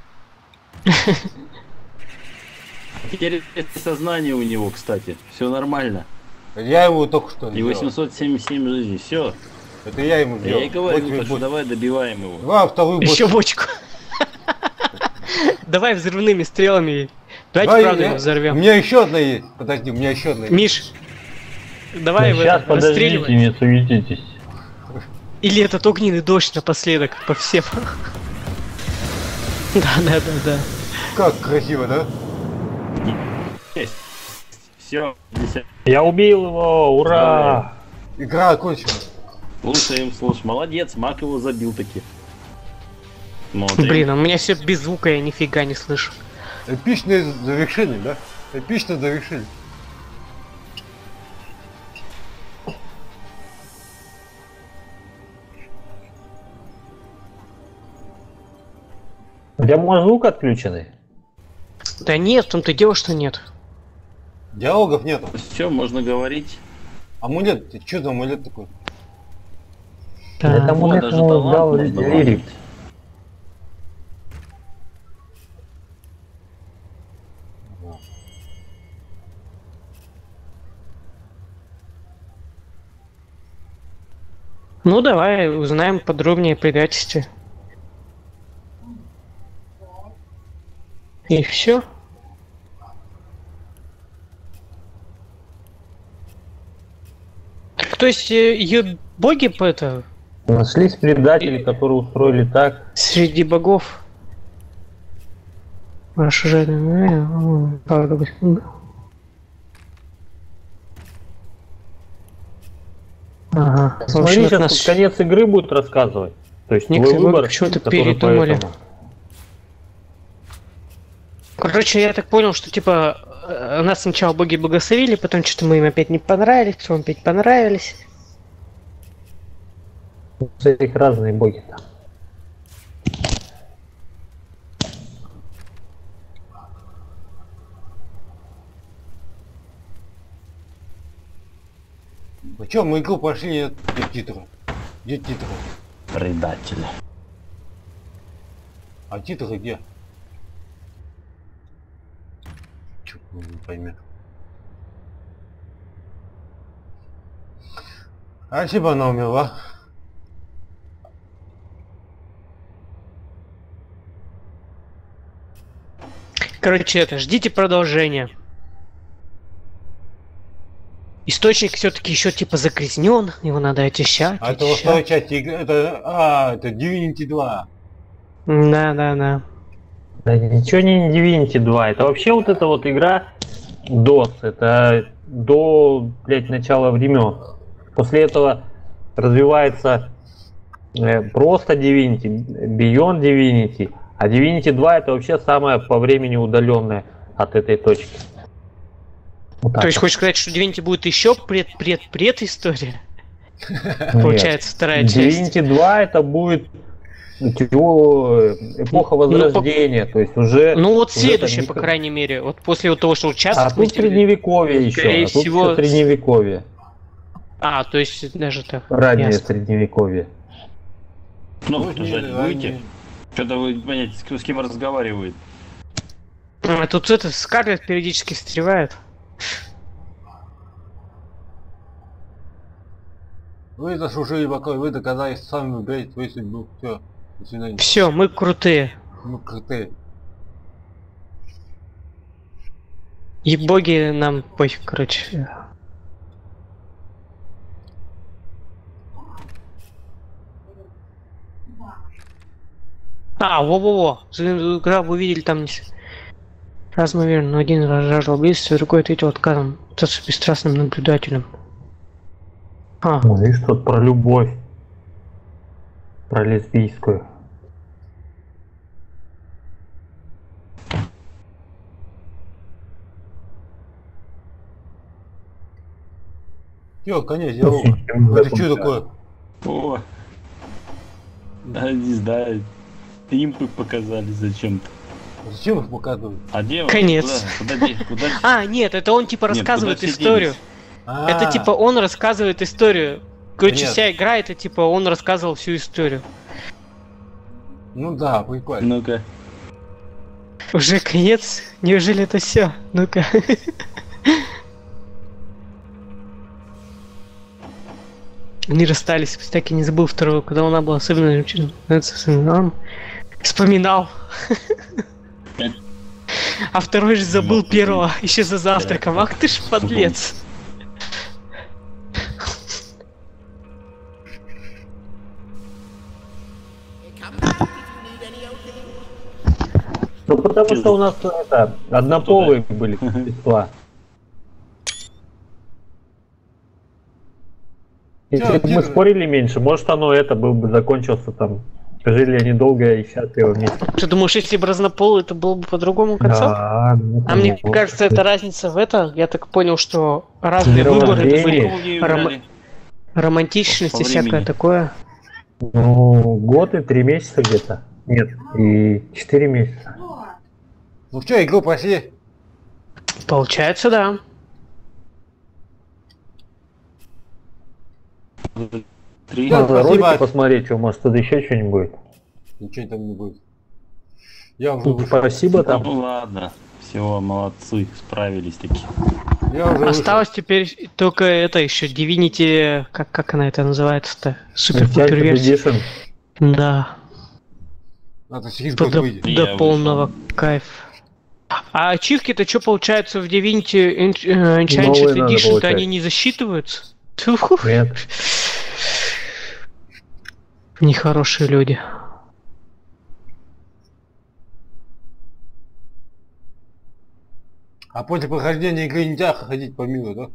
S5: Теперь это сознание у него, кстати. Все нормально.
S4: Я его только что
S5: И
S4: сделал.
S5: восемьсот семьдесят семь жизней. Все.
S4: Это я ему сделал.
S5: Я и говорю,
S4: Вот
S5: так
S4: тебе
S5: что
S4: бочку.
S5: давай добиваем его.
S4: Два, вторую
S2: Еще
S4: бочку.
S2: бочку. Давай взрывными стрелами. Давайте
S4: Давай,
S2: правда
S4: я-
S2: его
S4: У
S2: взорвем.
S4: меня еще одна есть. Подожди, у меня еще одна есть.
S2: Миш, давай его
S1: Сейчас, подождите,
S2: расстреливай.
S1: не суетитесь.
S2: Или этот огненный дождь напоследок по всем. Да, да, да, да.
S4: Как красиво, да?
S5: Есть. Все.
S1: Я убил его, ура!
S4: Игра окончена.
S5: Слушаем, слушай. Молодец, Мак его забил таки. Смотрим.
S2: Блин, а у меня все без звука, я нифига не слышу.
S4: Эпичное завершение, да? Эпичное завершение.
S1: У тебя может звук отключенный?
S2: Да нет, в том-то и дело, что нет.
S4: Диалогов нету.
S5: Все, можно говорить.
S4: Амулет, ты что за амулет такой?
S1: Это
S5: Вот,
S1: амулет
S5: даже
S1: ему
S5: талант
S1: дал
S5: можно
S1: лирик.
S5: ловить.
S2: Ну давай узнаем подробнее о предательстве. И все. То есть ее боги по это
S1: Нашлись предатели, которые устроили так.
S2: среди богов. Расширение. Ага. В
S1: Смотри,
S2: общем, от
S1: сейчас
S2: нас
S1: тут конец игры будет рассказывать. То есть твой
S2: некоторые боги
S1: выбор,
S2: почему-то
S1: который
S2: передумали.
S1: поэтому.
S2: Короче, я так понял, что типа э, нас сначала боги благословили, потом что-то мы им опять не понравились, потом опять понравились.
S1: У этих разные боги там.
S4: Ну что, мы игру пошли, нет, где титры? Где титры?
S5: Предатели.
S4: А титры где? Чё, не поймет. А если бы она умерла?
S2: Короче, это, ждите продолжения. Источник все-таки еще типа загрязнен, его надо очищать.
S4: А это во
S2: очищать.
S4: второй части игры, это, а, это Divinity два.
S2: Да, да, да.
S1: Да ничего не Divinity два. Это вообще вот эта вот игра дос. Это до, блядь, начала времен. После этого развивается э, просто Divinity, Beyond Divinity. А Divinity два это вообще самое по времени удаленное от этой точки. Вот так
S2: То есть
S1: вот.
S2: хочешь сказать, что Divinity будет еще пред-пред-пред история?
S1: Нет.
S2: Получается, вторая часть.
S1: Divinity два это будет тё- эпоха
S2: Ну, ну,
S1: Возрождения, то есть уже...
S2: Ну вот
S1: уже
S2: следующее,
S1: там
S2: по
S1: не-
S2: крайней мере. Вот после вот того, что сейчас...
S1: А тут средневековье еще,
S2: Скорее
S1: а тут
S2: всего,
S1: всё средневековье,
S2: А, то есть даже так.
S1: раннее
S2: ясно.
S1: средневековье.
S5: Кнопку
S4: Ну,
S5: нажать
S4: не,
S5: будете?
S4: они-
S5: Что-то вы понять, с кем- с кем разговаривает.
S2: А тут это Скарлетт периодически встревает.
S4: Вы заслужили покой, вы доказали, что сами выбираете свою судьбу. Все, до свидания.
S2: Все, мы крутые.
S4: Ну, крутые.
S2: И боги нам пофиг, короче. А, во-во-во. Когда вы увидели там... Раз мы верно, но один раз жаждал близости, другой ответил отказом. Тот с бесстрастным наблюдателем. А.
S1: Ну, видишь, тут про любовь. Про лесбийскую.
S4: Все, конец, я это что такое?
S5: О, да, не знаю. Импы показали зачем-то.
S4: Зачем их показывают?
S5: А дева?
S2: Конец.
S5: Куда, куда, куда...
S2: А, нет, это он типа
S5: Нет,
S2: рассказывает
S5: куда все
S2: историю.
S5: делись?
S4: А,
S2: Это типа он рассказывает историю. Короче,
S4: Нет.
S2: вся игра это типа он рассказывал всю историю.
S4: Ну да, прикольно.
S5: Ну-ка.
S2: Уже конец? Неужели это все? Ну-ка. Они расстались, кстати, не забыл второго, когда она была особенно он вспоминал. А второй же забыл первого, еще за завтраком. Ах ты ж подлец.
S1: Ну потому что у нас это однополые были существа. Если
S4: Чё,
S1: бы мы
S4: Кир?
S1: спорили меньше, может оно это был бы закончился там. Жили они долго и счастливо вместе.
S2: Ты думаешь, если бы разнополый, это было бы по-другому концов?
S1: Да, ну,
S2: А мне
S1: ну,
S2: кажется, это разница в это. Я так понял, что разные выборы это были ром- романтичность и
S5: По
S2: всякое
S5: времени.
S2: такое.
S1: Ну, год и три месяца где-то. Нет, и четыре месяца.
S4: Ну что, игру пошли?
S2: Получается, да.
S5: Три.
S4: Да,
S1: Надо
S4: спасибо.
S1: ролики посмотреть, что может тут еще что-нибудь будет.
S4: Ничего там не будет. Я уже
S1: Ну,
S4: вышел.
S1: спасибо там.
S5: Ну ладно. Все, молодцы, справились таки.
S4: Я уже
S2: Осталось теперь только это еще Divinity, как, как она это называется-то? Супер-пупер
S1: Enchanted
S2: версия.
S1: Edition.
S2: Да.
S4: Надо через
S2: До,
S4: год
S2: до-
S4: выйдет.
S5: Я
S2: до полного кайфа. А ачивки-то что получается в Divinity Ench- э, Enchanted
S1: Новые надо
S2: Edition-то
S1: получать.
S2: они не засчитываются? Тьфу.
S1: Нет.
S2: Нехорошие люди.
S4: А после прохождения игры нельзя ходить по миру, да?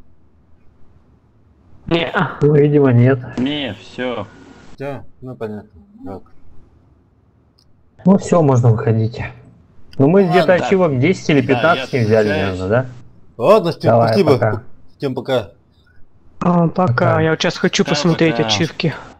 S2: Не,
S1: Ну, видимо, нет.
S5: Не, все.
S4: Да, ну понятно. Так.
S1: Ну все, можно выходить. Ну мы где-то
S5: Ладно.
S1: ачивок десять или пятнадцать
S5: Да, я
S1: не взяли,
S5: отвлекаюсь.
S1: наверное, да?
S4: Ладно, всем
S1: Давай,
S4: спасибо.
S1: пока.
S4: Всем пока.
S2: а, пока.
S1: Пока.
S2: Я вот сейчас хочу
S5: Пока,
S2: посмотреть
S5: пока.
S2: ачивки.